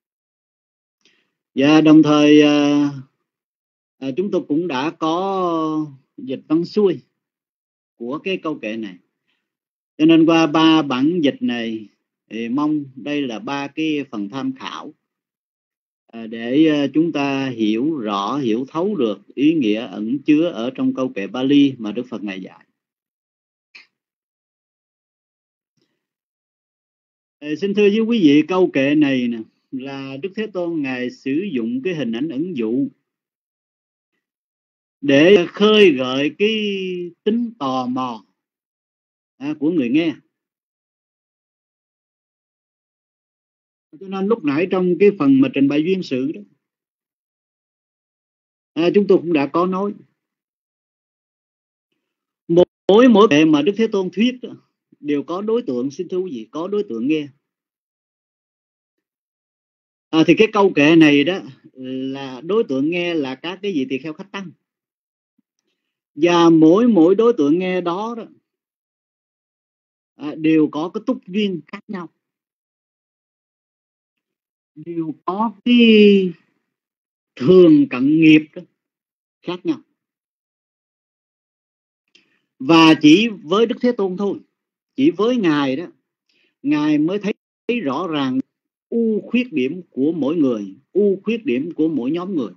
Speaker 6: Và đồng thời chúng tôi cũng đã có dịch văn xuôi của cái câu kệ này. Cho nên qua 3 bản dịch này thì mong đây là 3 cái phần tham khảo để chúng ta hiểu rõ, hiểu thấu được ý nghĩa ẩn chứa ở trong câu kệ Bali mà Đức Phật Ngài dạy. Xin thưa với quý vị, câu kệ này nè là Đức Thế Tôn Ngài sử dụng cái hình ảnh ẩn dụ để khơi gợi cái tính tò mò của người nghe. Cho nên lúc nãy trong cái phần mà trình bày duyên sự đó, Chúng tôi cũng đã có nói mỗi bề mà Đức Thế Tôn thuyết đó, đều có đối tượng, xin thưa quý vị, có đối tượng nghe. Thì cái câu kệ này đó là đối tượng nghe là các cái vị tỳ kheo khách tăng, và mỗi đối tượng nghe đó, đều có cái túc duyên khác nhau, đều có cái thường cận nghiệp đó khác nhau. Và chỉ với Đức Thế Tôn thôi, chỉ với Ngài đó, Ngài mới thấy rõ ràng ưu khuyết điểm của mỗi người, ưu khuyết điểm của mỗi nhóm người.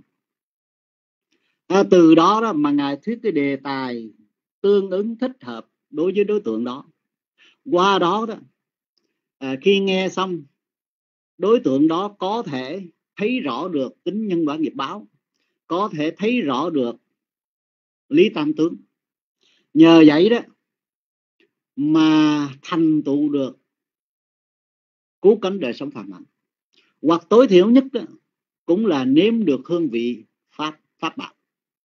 Speaker 6: Từ đó mà Ngài thuyết cái đề tài tương ứng thích hợp đối với đối tượng đó. Qua đó khi nghe xong, đối tượng đó có thể thấy rõ được tính nhân quả nghiệp báo, có thể thấy rõ được lý tam tướng. Nhờ vậy đó mà thành tựu được cứu cánh đời sống phàm hạnh, hoặc tối thiểu nhất đó, cũng là nếm được hương vị pháp bảo.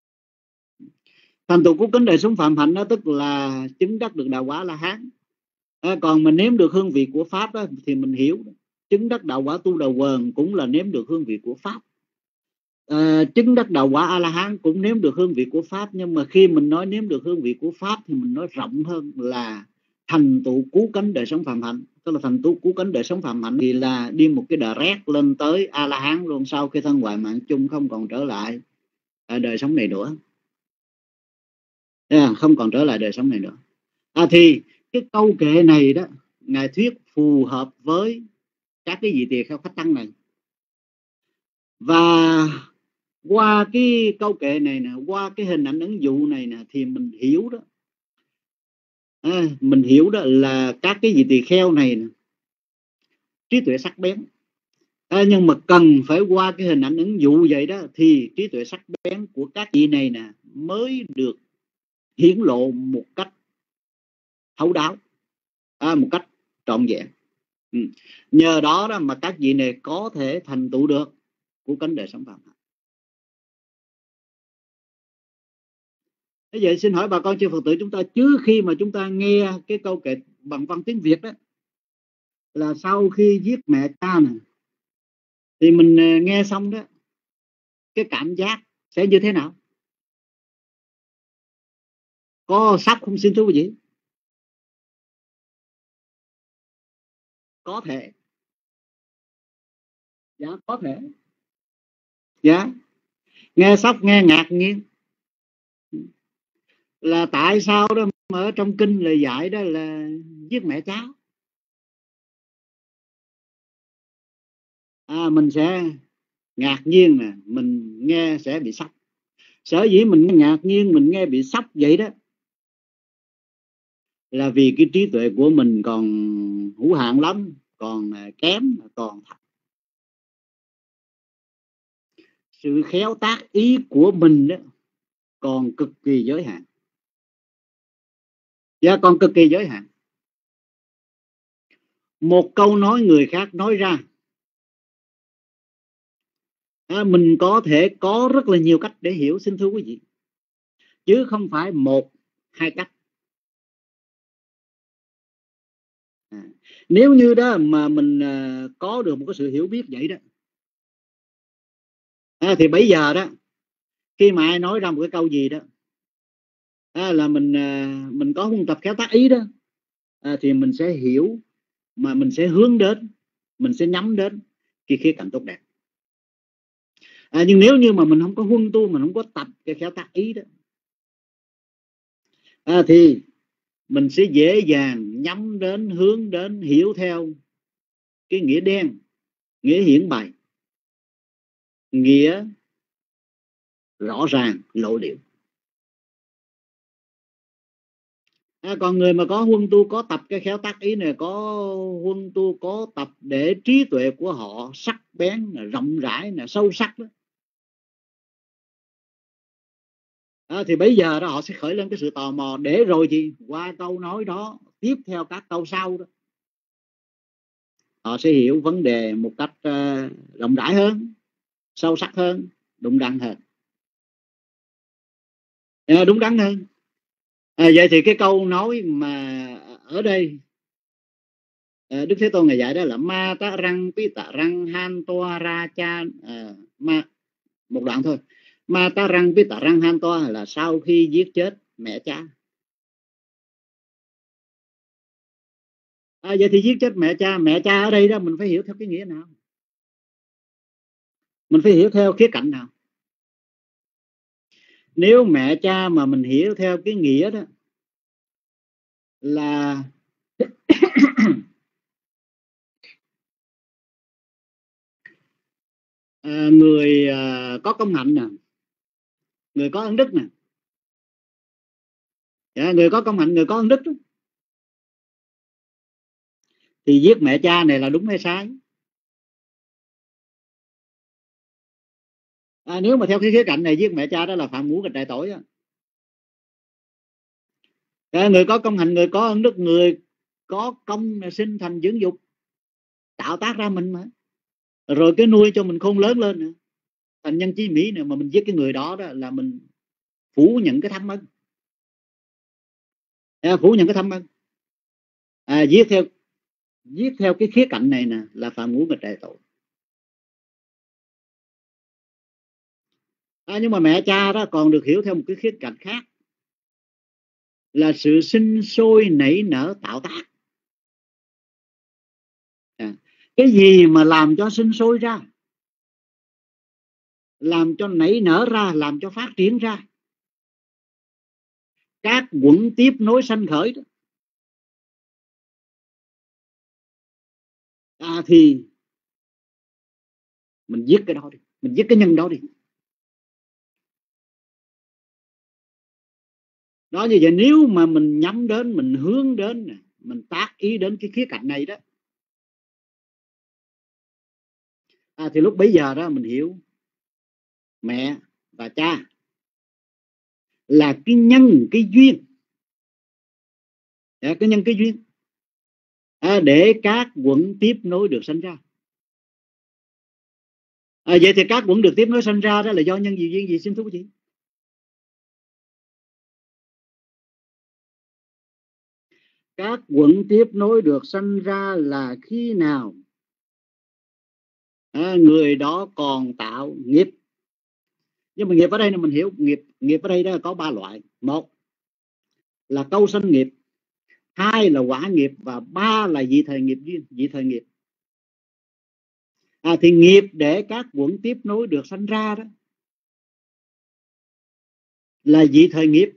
Speaker 6: Thành tựu cứu cánh đời sống phàm hạnh đó tức là chứng đắc được đạo quả La Hán. Còn mình nếm được hương vị của pháp đó, thì mình hiểu chứng đắc đạo quả Tu Đà Quần cũng là nếm được hương vị của pháp. Chứng đắc đạo quả A La Hán cũng nếm được hương vị của pháp. Nhưng mà khi mình nói nếm được hương vị của pháp thì mình nói rộng hơn là thành tựu cứu cánh đời sống phàm hạnh. Tức là thành tựu cứu cánh đời sống phàm hạnh thì là đi một cái direct lên tới A La Hán luôn, sau khi thân hoại mạng chung không còn trở lại đời sống này nữa. Không còn trở lại đời sống này nữa. Thì cái câu kệ này đó Ngài thuyết phù hợp với các cái vị tỳ kheo khách tăng này. Và qua cái câu kệ này nè, qua cái hình ảnh ẩn dụ này nè, thì mình hiểu đó, mình hiểu đó là các cái vị tỳ kheo này nè, trí tuệ sắc bén. Nhưng mà cần phải qua cái hình ảnh ẩn dụ vậy đó thì trí tuệ sắc bén của các vị này nè mới được hiển lộ một cách thấu đáo, một cách trọn vẹn. Nhờ đó mà các vị này có thể thành tựu được của cánh đời sống phàm hạnh. Thế vậy xin hỏi bà con chư Phật tử chúng ta, trước khi mà chúng ta nghe cái câu kệ bằng văn tiếng Việt đó, là sau khi giết mẹ cha nè, thì mình nghe xong đó, cái cảm giác sẽ như thế nào? Có sốc không xin thưa quý vị? Có thể. Dạ có thể. Dạ. Nghe sốc, nghe ngạc nhiên. Là tại sao đó mà ở trong kinh lời dạy đó là giết mẹ cháu. Mình sẽ ngạc nhiên nè, mình nghe sẽ bị sốc. Sở dĩ mình ngạc nhiên, mình nghe bị sốc vậy đó là vì cái trí tuệ của mình còn hữu hạn lắm, còn kém, còn sự khéo tác ý của mình đó còn cực kỳ giới hạn. Dạ, còn cực kỳ giới hạn. Một câu nói người khác nói ra, mình có thể có rất là nhiều cách để hiểu, xin thưa quý vị, chứ không phải một hai cách. Nếu như đó mà mình có được một cái sự hiểu biết vậy đó, thì bây giờ đó khi mà ai nói ra một cái câu gì đó là mình có huân tập khéo tác ý đó, thì mình sẽ hiểu, mà mình sẽ hướng đến, mình sẽ nhắm đến cái khía cạnh tốt đẹp. Nhưng nếu như mà mình không có huân tu, mình không có tập cái khéo tác ý đó, thì mình sẽ dễ dàng nhắm đến, hướng đến, hiểu theo cái nghĩa đen, nghĩa hiển bày, nghĩa rõ ràng, lộ liễu. Còn người mà có huân tu, có tập cái khéo tác ý này, có huân tu, có tập để trí tuệ của họ sắc bén, rộng rãi, sâu sắc đó, thì bây giờ đó họ sẽ khởi lên cái sự tò mò, để rồi gì qua câu nói đó, tiếp theo các câu sau đó, họ sẽ hiểu vấn đề một cách rộng rãi hơn, sâu sắc hơn, đúng đắn hơn. Đúng đắn hơn. Vậy thì cái câu nói mà ở đây Đức Thế Tôn ngài dạy đó là ma ta răng pi tạ răng han toa ra cha, ma một đoạn thôi. Ma ta răng pi tạ răng han toa là sau khi giết chết mẹ cha. Vậy thì giết chết mẹ cha ở đây đó mình phải hiểu theo cái nghĩa nào, mình phải hiểu theo khía cạnh nào. Nếu mẹ cha mà mình hiểu theo cái nghĩa đó là người có công hạnh nè, người có ân đức nè, người có công hạnh, người có ân đức đó, thì giết mẹ cha này là đúng hay sai? Nếu mà theo cái khía cạnh này giết mẹ cha đó là phạm ngũ nghịch đại tội đó. Người có công hạnh, người có ân đức, người có công sinh thành dưỡng dục, tạo tác ra mình mà, rồi cái nuôi cho mình khôn lớn lên nữa, thành nhân chí mỹ nữa, mà mình giết cái người đó đó là mình phủ nhận cái thâm ân, phủ nhận cái thâm ân. Giết theo cái khía cạnh này nè là phạm ngũ nghịch đại tội. Nhưng mà mẹ cha đó còn được hiểu theo một cái khía cạnh khác, là sự sinh sôi nảy nở tạo tác. Cái gì mà làm cho sinh sôi ra, làm cho nảy nở ra, làm cho phát triển ra, các quẩn tiếp nối sanh khởi đó, thì mình giết cái đó đi, mình giết cái nhân đó đi. Đó, như vậy nếu mà mình nhắm đến, mình hướng đến, mình tác ý đến cái khía cạnh này đó, thì lúc bấy giờ đó mình hiểu mẹ và cha là cái nhân, cái duyên, cái nhân cái duyên để các quẩn tiếp nối được sanh ra. Vậy thì các quẩn được tiếp nối sanh ra đó là do nhân gì, duyên gì, xin thú chị? Các quẩn tiếp nối được sanh ra là khi nào người đó còn tạo nghiệp. Nhưng mà nghiệp ở đây là mình hiểu nghiệp ở đây đó có 3 loại. Một là câu sanh nghiệp, hai là quả nghiệp, và ba là dị thời nghiệp duyên, dị thời nghiệp. Thì nghiệp để các quẩn tiếp nối được sanh ra đó là dị thời nghiệp.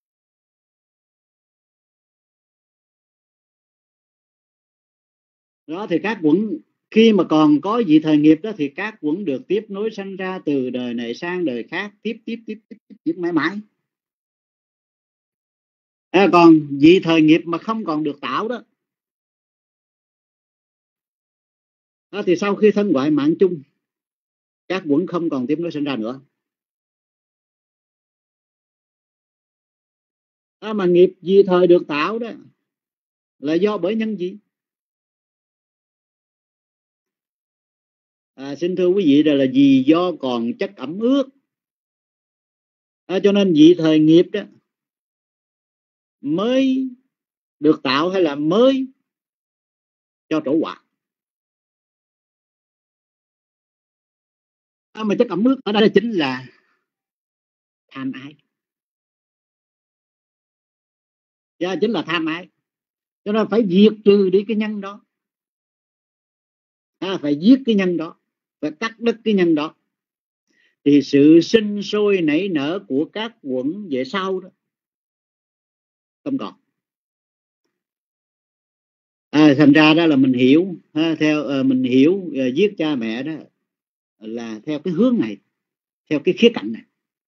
Speaker 6: Đó thì các quẩn khi mà còn có dị thời nghiệp đó thì các quẩn được tiếp nối sanh ra từ đời này sang đời khác, tiếp mãi mãi. Còn dị thời nghiệp mà không còn được tạo đó, thì sau khi thân ngoại mạng chung, các quẩn không còn tiếp nối sanh ra nữa. Mà nghiệp dị thời được tạo đó là do bởi nhân gì? Xin thưa quý vị, là vì do còn chất ẩm ướt. Cho nên dị thời nghiệp đó mới được tạo, hay là mới cho trổ quả. Mà chất ẩm ướt ở đây chính là tham ái. Chính là tham ái. Cho nên phải diệt trừ đi cái nhân đó, phải giết cái nhân đó, phải cắt đứt cái nhân đó, thì sự sinh sôi nảy nở của các quẩn về sau đó không còn. Thành ra đó là mình hiểu theo mình hiểu giết cha mẹ đó là theo cái hướng này, theo cái khía cạnh này.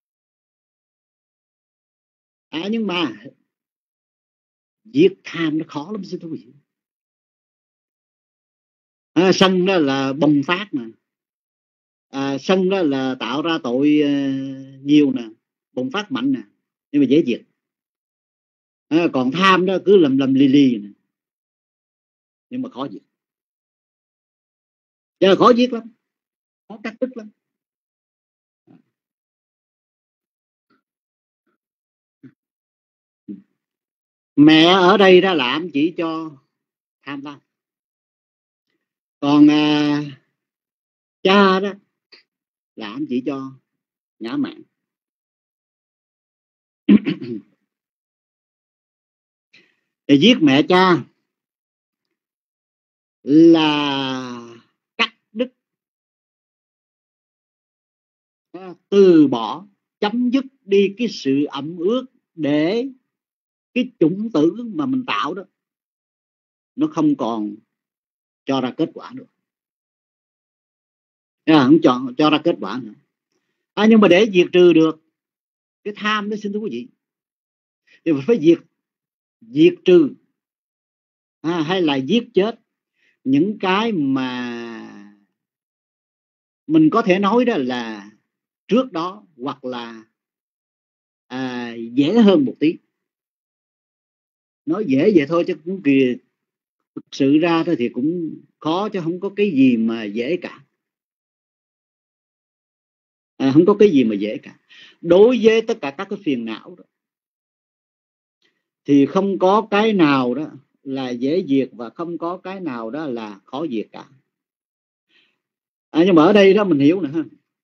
Speaker 6: Nhưng mà giết tham nó khó lắm, xin thú vị. Sân đó là bùng phát nè, sân đó là tạo ra tội nhiều nè, bùng phát mạnh nè, nhưng mà dễ diệt. Còn tham đó cứ lầm lì lì nè, nhưng mà khó diệt. Khó giết lắm, khó cắt đứt lắm. Mẹ ở đây đó là ám chỉ cho tham lam, còn cha đó là ám chỉ cho ngã mạn. Để giết mẹ cha là cắt đứt, từ bỏ, chấm dứt đi cái sự ẩm ướt, để cái chủng tử mà mình tạo đó nó không còn cho ra kết quả nữa, không cho ra kết quả nữa. Nhưng mà để diệt trừ được cái tham đó, xin thưa quý vị, thì phải diệt trừ hay là giết chết những cái mà mình có thể nói đó là trước đó, hoặc là dễ hơn một tí. Nói dễ vậy thôi chứ cũng kìa, thực sự ra thôi thì cũng khó, chứ không có cái gì mà dễ cả. Không có cái gì mà dễ cả. Đối với tất cả các cái phiền não đó, thì không có cái nào đó là dễ diệt, và không có cái nào đó là khó diệt cả. Nhưng mà ở đây đó mình hiểu nè,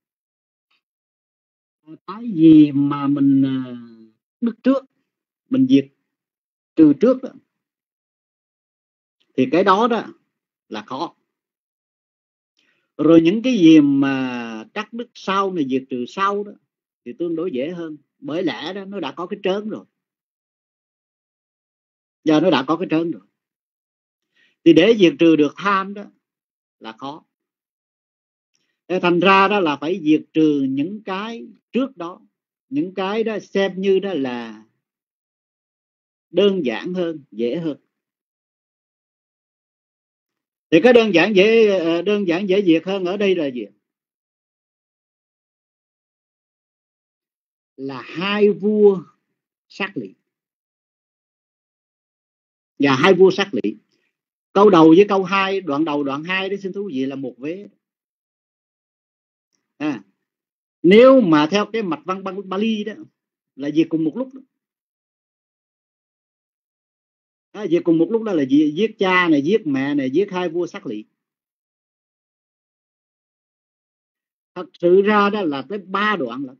Speaker 6: cái gì mà mình đứt trước, mình diệt trừ trước đó, thì cái đó đó là khó. Rồi những cái gì mà cắt đứt sau này, diệt trừ sau đó, thì tương đối dễ hơn. Bởi lẽ đó nó đã có cái trớn rồi, giờ nó đã có cái trớn rồi, thì để diệt trừ được tham đó là khó. Thành ra đó là phải diệt trừ những cái trước đó, những cái đó xem như đó là đơn giản hơn, dễ hơn. Thì cái đơn giản dễ diệt hơn ở đây là gì? Là hai vua sát lỵ. Và hai vua sát lỵ, câu đầu với câu 2, đoạn đầu đoạn 2 đó xin thú vị là một vế. Nếu mà theo cái mạch văn Bali đó là diệt cùng một lúc đó. Diệt cùng một lúc đó là giết cha này, giết mẹ này, giết hai vua sát lỵ. Thật sự ra đó là tới 3 đoạn lận.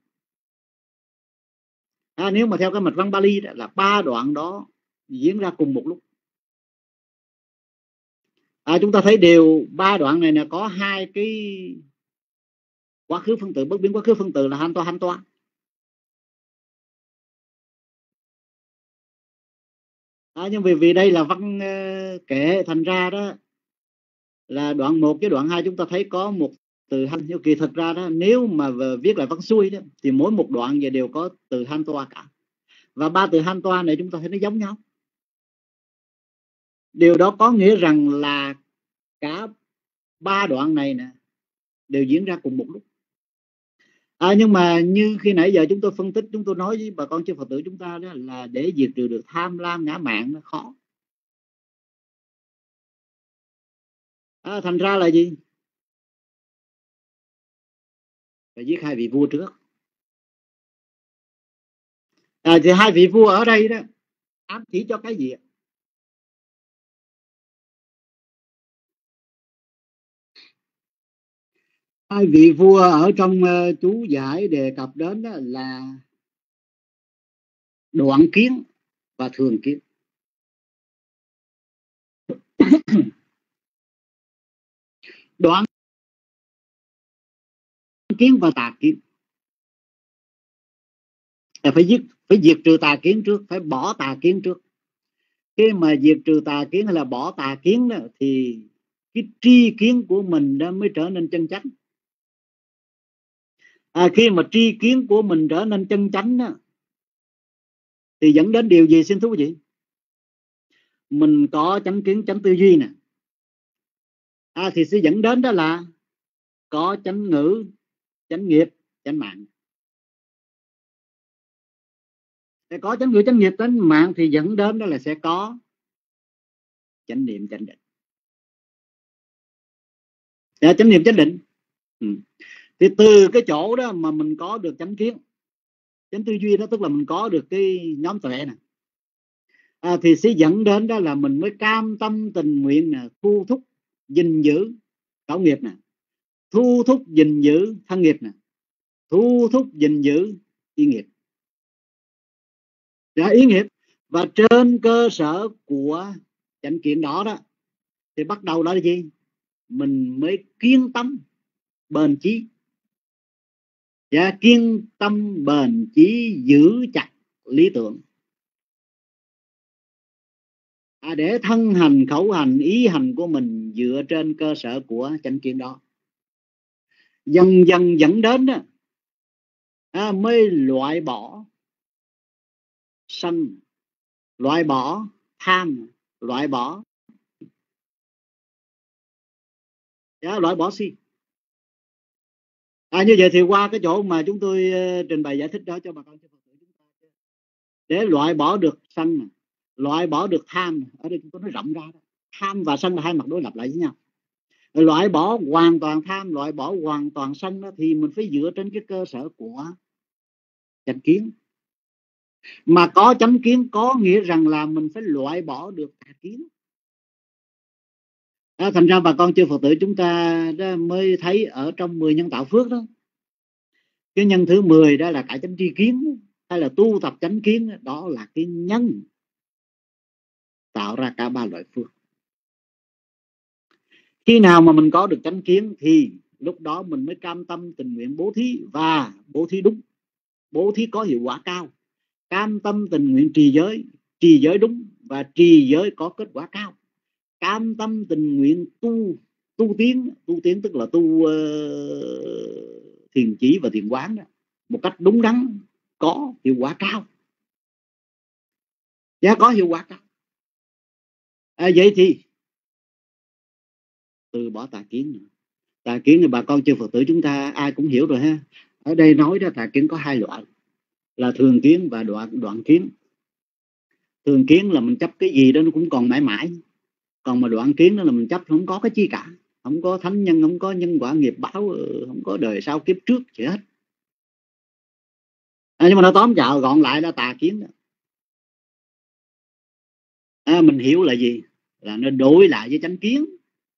Speaker 6: Nếu mà theo cái mạch văn Bali đó là 3 đoạn đó diễn ra cùng một lúc. Chúng ta thấy đều 3 đoạn này là có hai cái quá khứ phân tử, bất biến quá khứ phân tử là han toa. Nhưng vì đây là văn kệ, thành ra đó là đoạn 1 với đoạn 2 chúng ta thấy có một từ han. Kỳ thực ra đó, nếu mà viết lại văn xuôi đó, thì mỗi một đoạn về đều có từ han toa cả. Và 3 từ han toa này chúng ta thấy nó giống nhau. Điều đó có nghĩa rằng là cả 3 đoạn này nè đều diễn ra cùng một lúc. Nhưng mà như khi nãy giờ chúng tôi phân tích, chúng tôi nói với bà con chư Phật tử chúng ta đó là để diệt trừ được tham lam ngã mạn nó khó. Thành ra là gì? Phải giết hai vị vua trước. Thì hai vị vua ở đây đó ám chỉ cho cái gì? Hai vị vua ở trong chú giải đề cập đến đó là đoạn kiến và thường kiến. Đoạn kiến và tà kiến. Phải diệt trừ tà kiến trước, phải bỏ tà kiến trước. Khi mà diệt trừ tà kiến hay là bỏ tà kiến đó, thì cái tri kiến của mình đó mới trở nên chân chánh. Khi mà tri kiến của mình trở nên chân chánh đó, thì dẫn đến điều gì xin thú vị? Mình có chánh kiến, chánh tư duy nè. Thì sẽ dẫn đến đó là có chánh ngữ, chánh nghiệp, chánh mạng. Để có chánh ngữ, chánh nghiệp, chánh mạng thì dẫn đến đó là sẽ có chánh niệm, chánh định. Chánh niệm, chánh định. Thì từ cái chỗ đó mà mình có được chánh kiến, chánh tư duy đó, tức là mình có được cái nhóm tuệ nè. thì sẽ dẫn đến đó là mình mới cam tâm tình nguyện nè, thu thúc gìn giữ khẩu nghiệp nè, thu thúc gìn giữ thân nghiệp nè, thu thúc gìn giữ ý nghiệp. Ý nghiệp. Và trên cơ sở của chánh kiến đó đó thì bắt đầu đó là gì? Mình mới kiên tâm bền chí. Kiên tâm bền chí giữ chặt lý tưởng, để thân hành, khẩu hành, ý hành của mình dựa trên cơ sở của chánh kiến đó. Dần dần dẫn đến đó, mới loại bỏ sân, loại bỏ tham, loại bỏ loại bỏ si. Như vậy thì qua cái chỗ mà chúng tôi trình bày giải thích đó cho bà con cho Phật tử chúng ta, để loại bỏ được sân, loại bỏ được tham, ở đây chúng tôi nói rộng ra đó. Tham và sân là hai mặt đối lập lại với nhau. Loại bỏ hoàn toàn tham, loại bỏ hoàn toàn sân đó, thì mình phải dựa trên cái cơ sở của chánh kiến. Mà có chánh kiến có nghĩa rằng là mình phải loại bỏ được tà kiến. Thành ra bà con chư Phật tử chúng ta đó mới thấy ở trong 10 nhân tạo phước đó, cái nhân thứ 10 đó là cải chánh tri kiến, hay là tu tập chánh kiến, đó là cái nhân tạo ra cả 3 loại phước. Khi nào mà mình có được chánh kiến thì lúc đó mình mới cam tâm tình nguyện bố thí, và bố thí đúng, bố thí có hiệu quả cao. Cam tâm tình nguyện trì giới đúng, và trì giới có kết quả cao. Cam tâm tình nguyện tu tiến tức là tu thiền chỉ và thiền quán đó, một cách đúng đắn, có hiệu quả cao. Có hiệu quả cao. Vậy thì từ bỏ tà kiến nữa. Tà kiến thì bà con chư Phật tử chúng ta ai cũng hiểu rồi ha. Ở đây nói đó, tà kiến có hai loại, là thường kiến và đoạn kiến. Thường kiến là mình chấp cái gì đó nó cũng còn mãi mãi. Còn mà đoạn kiến đó là mình chấp không có cái chi cả, không có thánh nhân, không có nhân quả nghiệp báo, không có đời sau kiếp trước gì hết. Nhưng mà nó tóm gọn lại là tà kiến đó. Mình hiểu là gì? Là nó đối lại với chánh kiến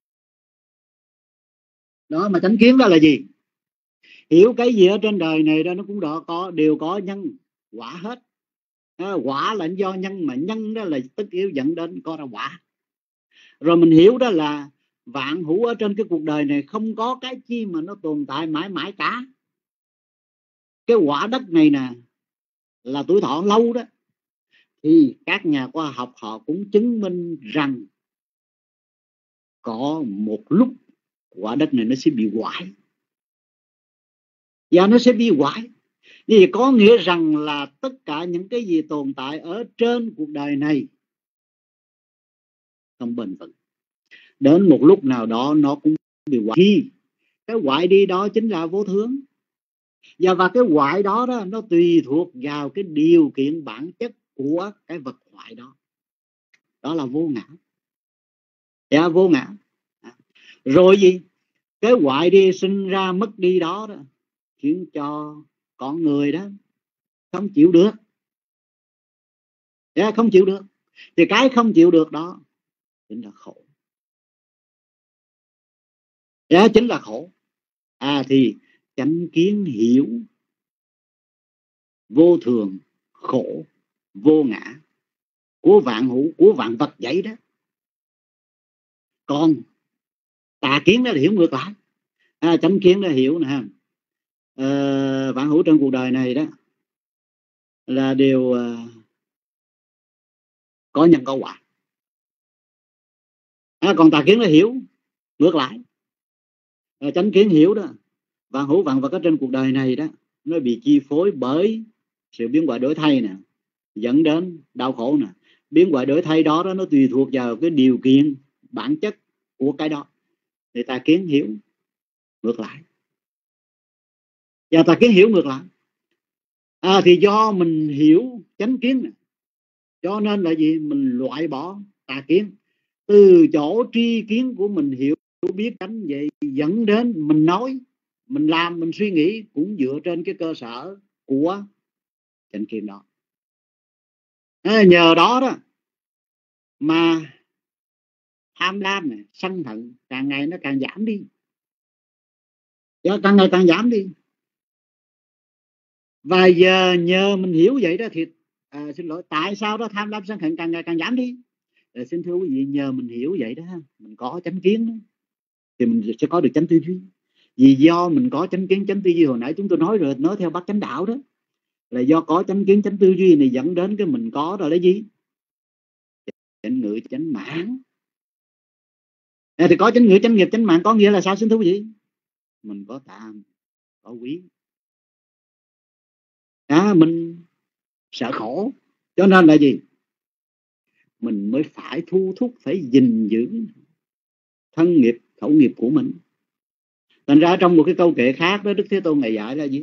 Speaker 6: đó. Mà chánh kiến đó là gì? Hiểu cái gì ở trên đời này đó nó cũng đều có nhân quả hết. Quả là do nhân, mà nhân đó là tất yếu dẫn đến có ra quả. Rồi mình hiểu đó là vạn hữu ở trên cái cuộc đời này không có cái chi mà nó tồn tại mãi mãi cả. Cái quả đất này nè là tuổi thọ lâu đó, thì các nhà khoa học họ cũng chứng minh rằng có một lúc quả đất này nó sẽ bị hoại. Và nó sẽ bị hoại. Vì có nghĩa rằng là tất cả những cái gì tồn tại ở trên cuộc đời này không bền vững. Đến một lúc nào đó nó cũng bị hoại. Khi cái hoại đi đó chính là vô thường. Và cái hoại đó nó tùy thuộc vào cái điều kiện bản chất của cái vật hoại đó. Đó là vô ngã. Vô ngã. Rồi gì? Cái hoại đi, sinh ra mất đi đó khiến cho con người đó không chịu được. Không chịu được. Thì cái không chịu được đó chính là khổ. Chính là khổ. Thì chánh kiến hiểu vô thường, khổ, vô ngã của vạn hữu, của vạn vật vậy đó. Còn tà kiến đó là hiểu ngược lại. Chánh kiến đó hiểu nè, vạn hữu trên cuộc đời này đó là đều có nhân có quả. Còn tà kiến nó hiểu ngược lại. Chánh kiến hiểu đó, vạn hữu vạn vật ở trên cuộc đời này đó nó bị chi phối bởi sự biến hóa đổi thay nè, dẫn đến đau khổ nè. Biến hóa đổi thay đó nó tùy thuộc vào cái điều kiện bản chất của cái đó. Thì tà kiến hiểu ngược lại. Và tà kiến hiểu ngược lại. Thì do mình hiểu chánh kiến, cho nên là gì? Mình loại bỏ tà kiến. Từ chỗ tri kiến của mình hiểu biết chánh vậy, dẫn đến mình nói, mình làm, mình suy nghĩ cũng dựa trên cái cơ sở của chánh kiến đó. Nhờ đó mà tham lam này, sân hận càng ngày nó càng giảm đi, càng ngày càng giảm đi. Và giờ nhờ mình hiểu vậy đó thì xin lỗi, tại sao đó tham lam sân hận càng ngày càng giảm đi? Xin thưa quý vị, nhờ mình hiểu vậy đó, mình có chánh kiến đó, thì mình sẽ có được chánh tư duy. Vì do mình có chánh kiến, chánh tư duy, hồi nãy chúng tôi nói rồi, nói theo bát chánh đạo đó, là do có chánh kiến, chánh tư duy này dẫn đến cái mình có rồi đấy gì? Chánh ngữ, chánh mạng. Thì có chánh ngữ, chánh nghiệp, chánh mạng có nghĩa là sao xin thưa quý vị? Mình có tàm, có quý. Mình sợ khổ, cho nên là gì? Mình mới phải thu thúc, phải gìn giữ thân nghiệp, khẩu nghiệp của mình. Thành ra trong một cái câu kệ khác đó, Đức Thế Tôn Ngài dạy là gì?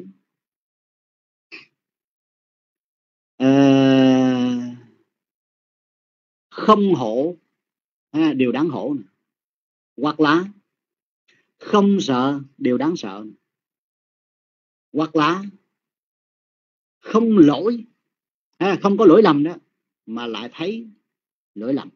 Speaker 6: Không hổ điều đáng hổ này. Hoặc là không sợ điều đáng sợ này. Hoặc là không lỗi, không có lỗi lầm đó mà lại thấy lỗi lầm.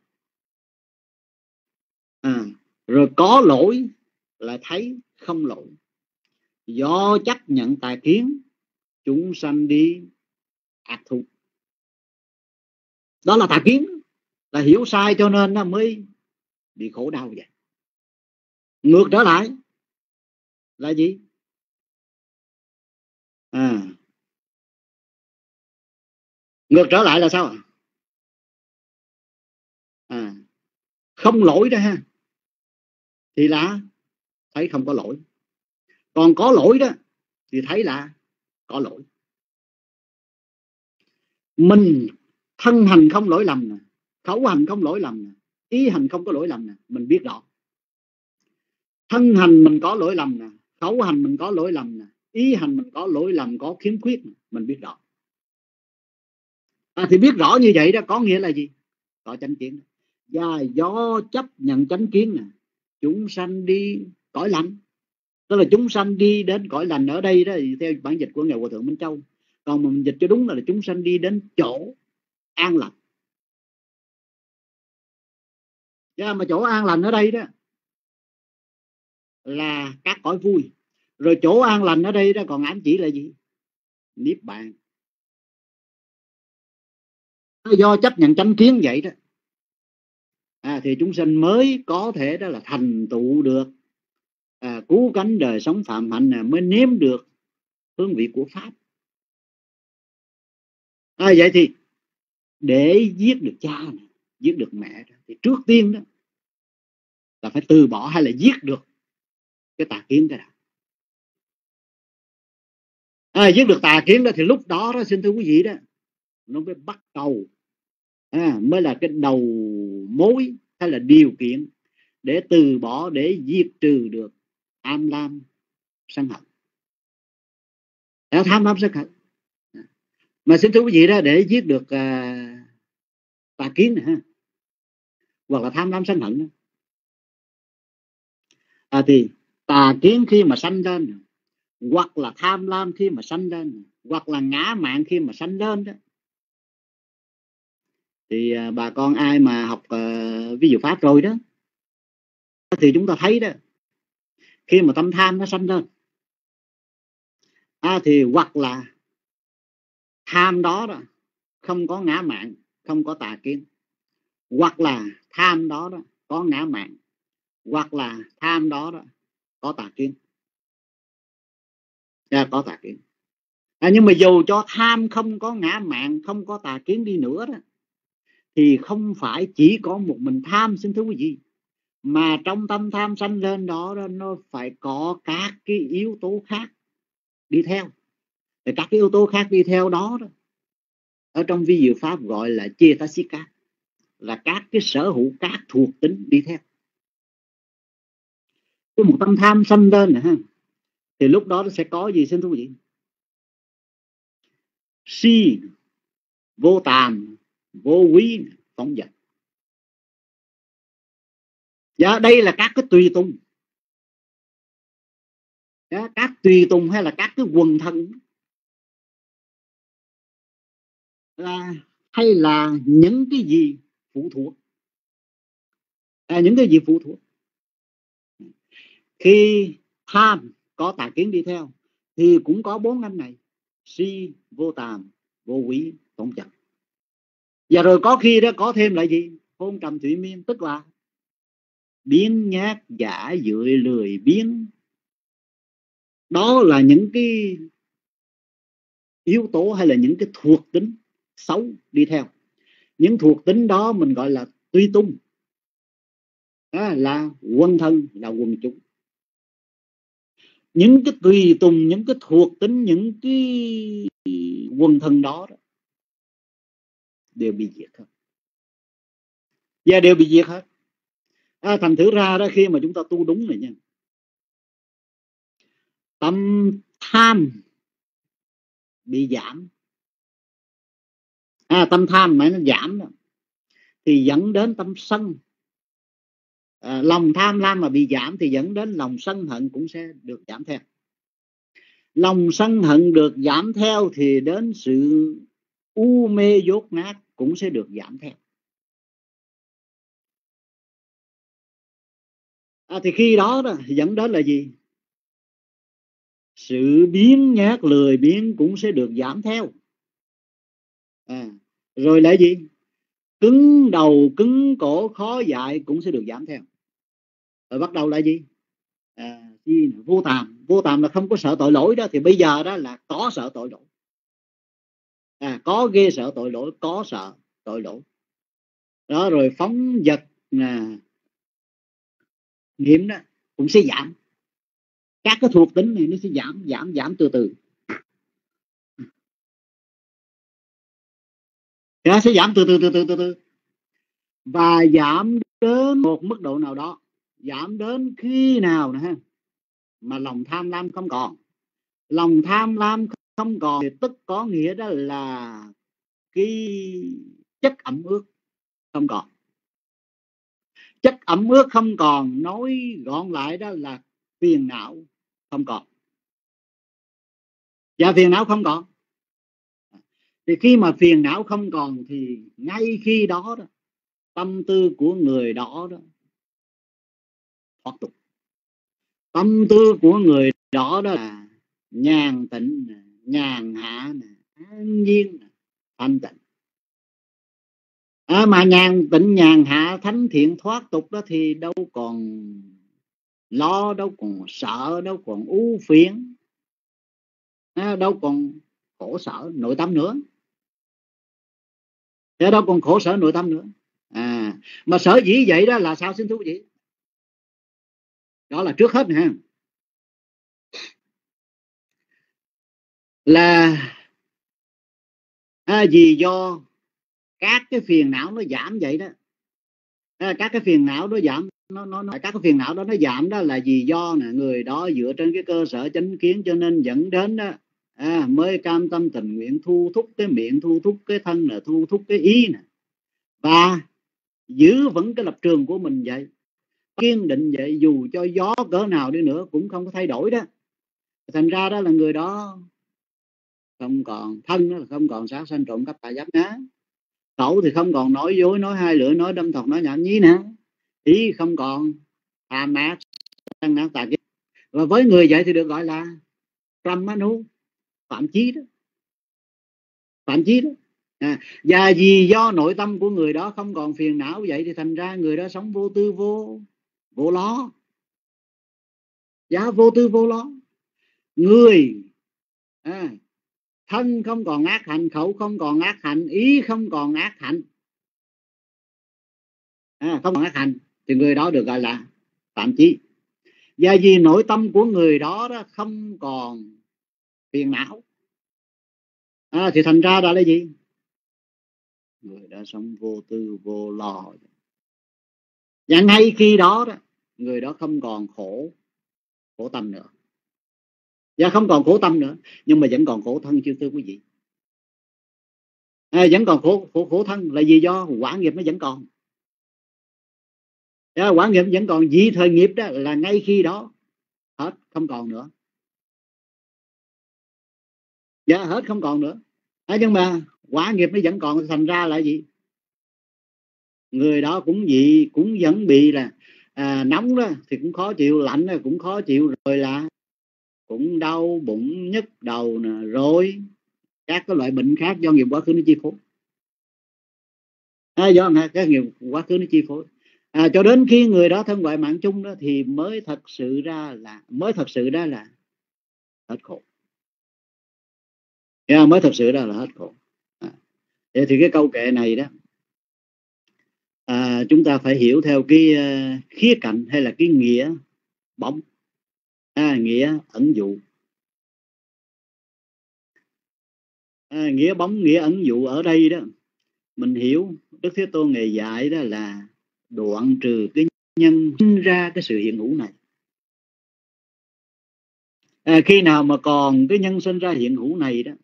Speaker 6: Rồi có lỗi lại thấy không lỗi. Do chấp nhận tà kiến, chúng sanh đi ác thú. Đó là tà kiến, là hiểu sai cho nên nó mới bị khổ đau vậy. Ngược trở lại là gì? Ngược trở lại là sao? Không lỗi đó ha, thì là thấy không có lỗi. Còn có lỗi đó thì thấy là có lỗi. Mình thân hành không lỗi lầm nè, khẩu hành không lỗi lầm nè, ý hành không có lỗi lầm nè, mình biết rõ. Thân hành mình có lỗi lầm nè, khẩu hành mình có lỗi lầm nè, ý hành mình có lỗi lầm, có khiếm khuyết nè, mình biết rõ. Thì biết rõ như vậy đó có nghĩa là gì? Có chánh kiến. Và do chấp nhận chánh kiến nè, chúng sanh đi cõi lành. Tức là chúng sanh đi đến cõi lành ở đây đó, theo bản dịch của Ngài Hòa Thượng Minh Châu. Còn mình dịch cho đúng là chúng sanh đi đến chỗ an lành. Mà chỗ an lành ở đây đó là các cõi vui. Rồi chỗ an lành ở đây đó còn ám chỉ là gì? Niết bàn. Do chấp nhận chánh kiến vậy đó, thì chúng sanh mới có thể đó là thành tựu được cứu cánh đời sống phạm hạnh, mới nếm được hương vị của Pháp. Vậy thì để giết được cha này, giết được mẹ đó, thì trước tiên đó là phải từ bỏ hay là giết được cái tà kiến cái nào. Giết được tà kiến đó thì lúc đó đó xin thưa quý vị đó, nó mới bắt đầu mới là cái đầu mối hay là điều kiện để từ bỏ, để diệt trừ được tham lam sân hận. Tham lam sân hận mà xin thưa quý vị đó, để giết được tà kiến này, hoặc là tham lam sân hận đó, thì tà kiến khi mà sanh lên, hoặc là tham lam khi mà sanh lên, hoặc là ngã mạn khi mà sanh lên đó, thì bà con ai mà học ví dụ Pháp rồi đó, thì chúng ta thấy đó, khi mà tâm tham nó sanh lên, thì hoặc là tham đó đó không có ngã mạn, không có tà kiến, hoặc là tham đó đó có ngã mạn, hoặc là tham đó đó có tà kiến. Có tà kiến. Nhưng mà dù cho tham không có ngã mạn, không có tà kiến đi nữa đó, thì không phải chỉ có một mình tham xin thưa quý vị, mà trong tâm tham sanh lên đó, nó phải có các cái yếu tố khác đi theo. Thì các cái yếu tố khác đi theo đó, ở trong vi diệu Pháp gọi là Cetasika, là các cái sở hữu, các thuộc tính đi theo. Cái một tâm tham sanh lên này, thì lúc đó nó sẽ có gì xin thưa quý vị? Si, vô tàm, vô quý, phóng dật. Đây là các cái tùy tùng. Các tùy tùng hay là các cái quần thân, hay là những cái gì phụ thuộc những cái gì phụ thuộc. Khi tham có tà kiến đi theo thì cũng có 4 năm này: si, vô tàm, vô quý, tổng trần. Và rồi có khi đó có thêm lại gì? Hôn trầm thủy miên, tức là biến nhát, giả dưỡi, lười biếng. Đó là những cái yếu tố hay là những cái thuộc tính xấu đi theo. Những thuộc tính đó mình gọi là tùy tung, là quân thân, là quần chúng. Những cái tùy tùng, những cái thuộc tính, những cái quần thân đó đều bị diệt hết, và đều bị diệt hết. Thành thử ra đó, khi mà chúng ta tu đúng này nha, tâm tham bị giảm, tâm tham mà nó giảm đó, thì dẫn đến tâm sân. Lòng tham lam mà bị giảm thì dẫn đến lòng sân hận cũng sẽ được giảm theo. Lòng sân hận được giảm theo thì đến sự u mê dốt nát cũng sẽ được giảm theo. Thì khi đó dẫn đến là gì? Sự biếng nhác lười biếng cũng sẽ được giảm theo. Rồi là gì? Cứng đầu cứng cổ khó dạy cũng sẽ được giảm theo. Rồi bắt đầu là gì? Vô tàm. Vô tàm là không có sợ tội lỗi đó. Thì bây giờ đó là có sợ tội lỗi. Có ghê sợ tội lỗi, có sợ tội lỗi đó. Rồi phóng dật niệm đó cũng sẽ giảm. Các cái thuộc tính này nó sẽ giảm từ từ. Nó sẽ giảm từ từ. Và giảm đến một mức độ nào đó. Giảm đến khi nào nè, mà lòng tham lam không còn. Lòng tham lam không còn thì tức có nghĩa đó là cái chất ẩm ướt không còn. Chất ẩm ướt không còn, nói gọn lại đó là phiền não không còn. Và phiền não không còn thì khi mà phiền não không còn thì ngay khi đó, tâm tư của người đó thoát tục. Tâm tư của người đó là nhàn tịnh, nhàn hạ, an nhiên, thanh tịnh. Mà nhàn tịnh, nhàn hạ, thánh thiện, thoát tục đó thì đâu còn lo, đâu còn sợ, đâu còn ưu phiền, đâu còn khổ sở nội tâm nữa. Thế đâu còn khổ sở nội tâm nữa. Mà sở dĩ vậy đó là sao xin thú vị? Đó là trước hết ha, là vì do các cái phiền não nó giảm vậy đó. Các cái phiền não nó giảm, các cái phiền não đó nó giảm đó là vì do người đó dựa trên cái cơ sở chánh kiến, cho nên dẫn đến đó mới cam tâm tình nguyện thu thúc cái miệng, thu thúc cái thân, là thu thúc cái ý nè, và giữ vững cái lập trường của mình vậy, kiên định vậy, dù cho gió cỡ nào đi nữa cũng không có thay đổi đó. Thành ra đó là người đó không còn thân, đó là không còn sát sanh trộm cắp tà giáp ngá. Khẩu thì không còn nói dối, nói hai lưỡi, nói đâm thọc, nói nhảm nhí nữa. Ý không còn tham ác sân ác tà kiến. Và với người vậy thì được gọi là Brahmanu, phạm chí đó. Phạm chí đó. Và vì do nội tâm của người đó không còn phiền não vậy thì thành ra người đó sống vô tư vô lo. Vô tư vô lo. Người thân không còn ác hành, khẩu không còn ác hành, ý không còn ác hành, không còn ác hành thì người đó được gọi là phạm chí. Và vì nội tâm của người đó không còn phiền não thì thành ra đó là gì? Người đã sống vô tư vô lo. Và ngay khi đó người đó không còn khổ tâm nữa. Và không còn khổ tâm nữa, nhưng mà vẫn còn khổ thân, chưa thưa quý vị. Vẫn còn khổ thân là vì do quả nghiệp nó vẫn còn. Quả nghiệp vẫn còn, vì thời nghiệp đó là ngay khi đó hết, không còn nữa. Hết không còn nữa. Nhưng mà quả nghiệp nó vẫn còn, thành ra là gì? người đó cũng vẫn bị là nóng đó thì cũng khó chịu, lạnh đó cũng khó chịu, rồi là cũng đau bụng, nhức đầu nè, rồi các cái loại bệnh khác do nghiệp quá khứ nó chi phối, do các nghiệp quá khứ nó chi phối. Cho đến khi người đó thân ngoại mạng chung đó thì mới thật sự ra là hết khổ. Mới thật sự ra là hết khổ. Vậy thì cái câu kệ này đó chúng ta phải hiểu theo cái khía cạnh hay là cái nghĩa bóng, nghĩa ẩn dụ. Nghĩa bóng, nghĩa ẩn dụ ở đây đó mình hiểu Đức Thế Tôn Ngài dạy đó là đoạn trừ cái nhân sinh ra cái sự hiện hữu này. Khi nào mà còn cái nhân sinh ra hiện hữu này đó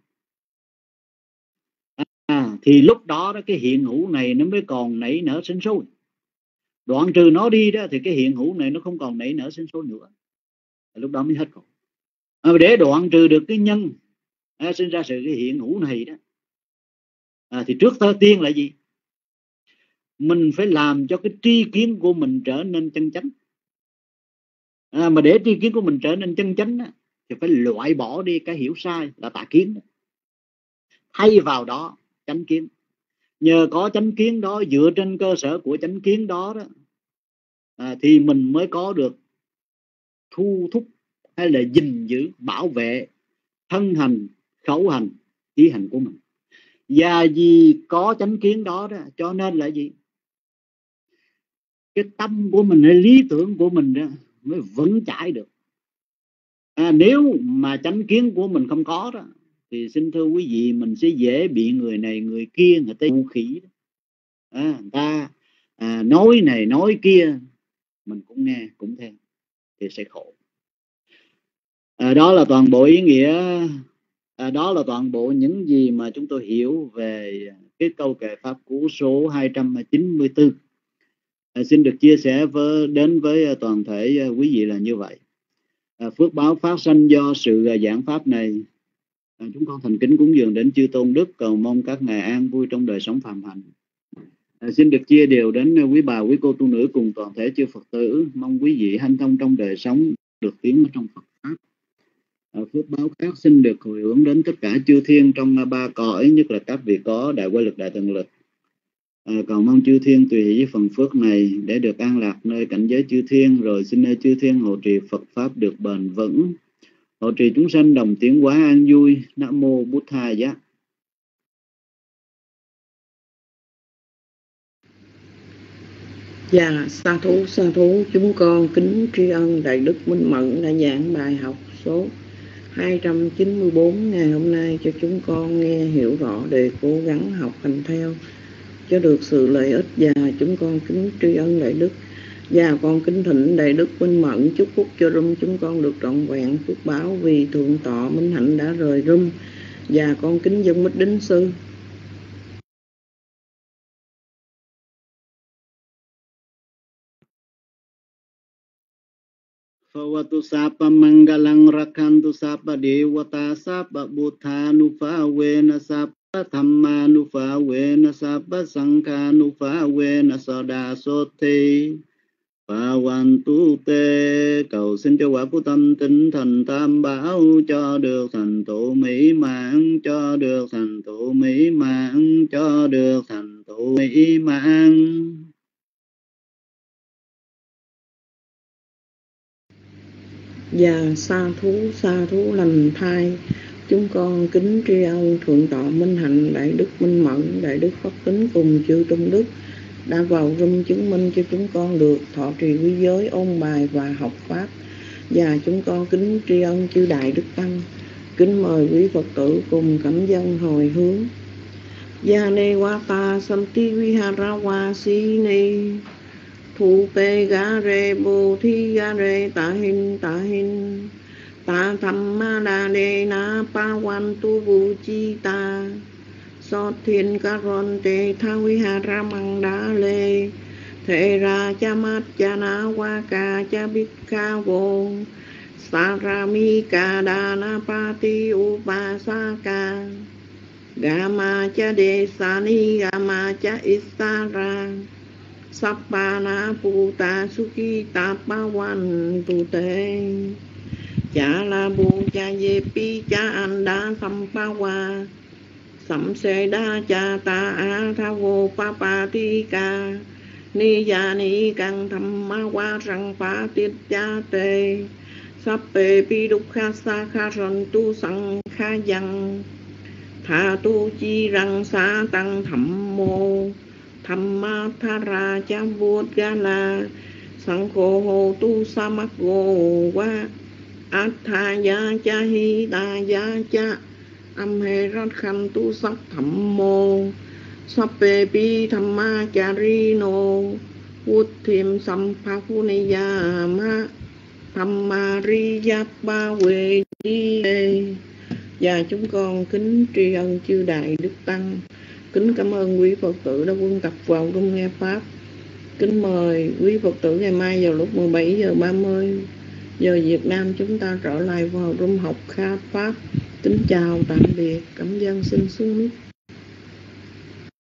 Speaker 6: thì lúc đó cái hiện hữu này nó mới còn nảy nở sinh sôi. Đoạn trừ nó đi đó thì cái hiện hữu này nó không còn nảy nở sinh sôi nữa, lúc đó mới hết khổ. Để đoạn trừ được cái nhân sinh ra sự cái hiện hữu này đó thì trước tiên là gì? Mình phải làm cho cái tri kiến của mình trở nên chân chánh. Mà để tri kiến của mình trở nên chân chánh đó, thì phải loại bỏ đi cái hiểu sai là tà kiến đó. Thay vào đó chánh kiến. Nhờ có chánh kiến đó, dựa trên cơ sở của chánh kiến đó, thì mình mới có được thu thúc hay là gìn giữ, bảo vệ thân hành, khẩu hành, ý hành của mình. Và vì có chánh kiến đó, cho nên là gì? Cái tâm của mình hay lý tưởng của mình đó mới vững chãi được. Nếu mà chánh kiến của mình không có đó thì xin thưa quý vị, mình sẽ dễ bị người này người kia người ta ngu khỉ đó. Người ta nói này nói kia mình cũng nghe cũng theo thì sẽ khổ. Đó là toàn bộ ý nghĩa, đó là toàn bộ những gì mà chúng tôi hiểu về cái câu kệ pháp cú số 294. Xin được chia sẻ đến với toàn thể quý vị là như vậy. Phước báo phát sanh do sự giảng pháp này, chúng con thành kính cúng dường đến chư tôn đức, cầu mong các ngài an vui trong đời sống phàm hạnh. Xin được chia đều đến quý bà, quý cô tu nữ cùng toàn thể chư Phật tử, mong quý vị hanh thông trong đời sống, được tiến trong Phật pháp. Phước báo khác xin được hồi hướng đến tất cả chư thiên trong ba cõi, nhất là các vị có đại quay lực, đại thần lực. Cầu mong chư thiên tùy hỷ với phần phước này để được an lạc nơi cảnh giới chư thiên, rồi xin nơi chư thiên hộ trì Phật pháp được bền vững, hộ trì chúng sanh đồng tiến hóa an vui. Nam mô Bụt Tha Giá.
Speaker 2: Dạ, sa thú, chúng con kính tri ân Đại Đức Minh Mẫn đã giảng bài học số 294 ngày hôm nay cho chúng con nghe hiểu rõ để cố gắng học hành theo cho được sự lợi ích. Và chúng con kính tri ân Đại Đức. Và con kính thỉnh Đại Đức Minh Mẫn chúc phúc cho room chúng con được trọn vẹn phước báo vì Thượng Tọa Minh Hạnh đã rời room. Và con kính dân Mít Đính Sư.
Speaker 6: Phawatu sapa mangalang rakhantu sapa dewata sapa buddhanupavena sapa dhammanupavena sapa sanghanupavena sada sothi Phavantu te. Cầu xin cho quả của tâm tinh thành tam bảo cho được thành tựu mỹ mãn, cho được thành tựu mỹ mãn, cho được thành tựu mỹ mãn.
Speaker 2: Và sa thú lành thai, chúng con kính tri ân Thượng Tọa Minh Hạnh, Đại Đức Minh Mẫn, Đại Đức Pháp Tính cùng chư tôn đức đã vào room chứng minh cho chúng con được thọ trì quy giới, ôn bài và học pháp. Và chúng con kính tri ân chư Đại Đức Tăng. Kính mời quý Phật tử cùng cảm dân hồi hướng. Yane wata santi vihara wasini thu pe ga re bồ thi ga re ta hin ta tham ma đa đề na pa wan tu vu chi ta so thiên ca ron te tha vihara mang đa lê thế ra cha mát cha na wa ca cha bích ca vô sarami ca đa na pa ti upasaka Gama cha de sani gama cha isara Sappana Puta Sukita Pawan Tute Chà La Bu Cha Ye Pi Cha Anda Sampawa Sẩm Sê Đa Cha Ta A Tha Vô Pa Pa Ti Ca Ni Ya Ni Căng Tham Ma Wa Răng Pa Tiết Cha Tê Sappe Pi Đúc Kha Sa Kha Rần Tu Sang Kha Yang Tha Tu Chi Răng Sa Tăng Thẩm Mô Tham Ma Tha Ra Cha Vút Ga La Sang Khô Hồ Tu Sa Mắc Gô Wa Át Tha Ya Cha Hi Ta Ya Cha Âm Hê Rát Khanh Tu Sắc Thẩm Mô Sappe Pi Tham Ma Cha Ri Nô Vút Thiêm Sam Pha Phu Ni Ya Ma Tham Ma Ri Giáp Ba Huệ Đi. Và chúng con kính tri ân chư Đại Đức Tăng, kính cảm ơn quý Phật tử đã quân tập vào trong nghe Pháp. Kính mời quý Phật tử ngày mai vào lúc 17:30 giờ Việt Nam chúng ta trở lại vào room học Kha Pháp. Kính chào tạm biệt, cảm ơn xin xuống mic.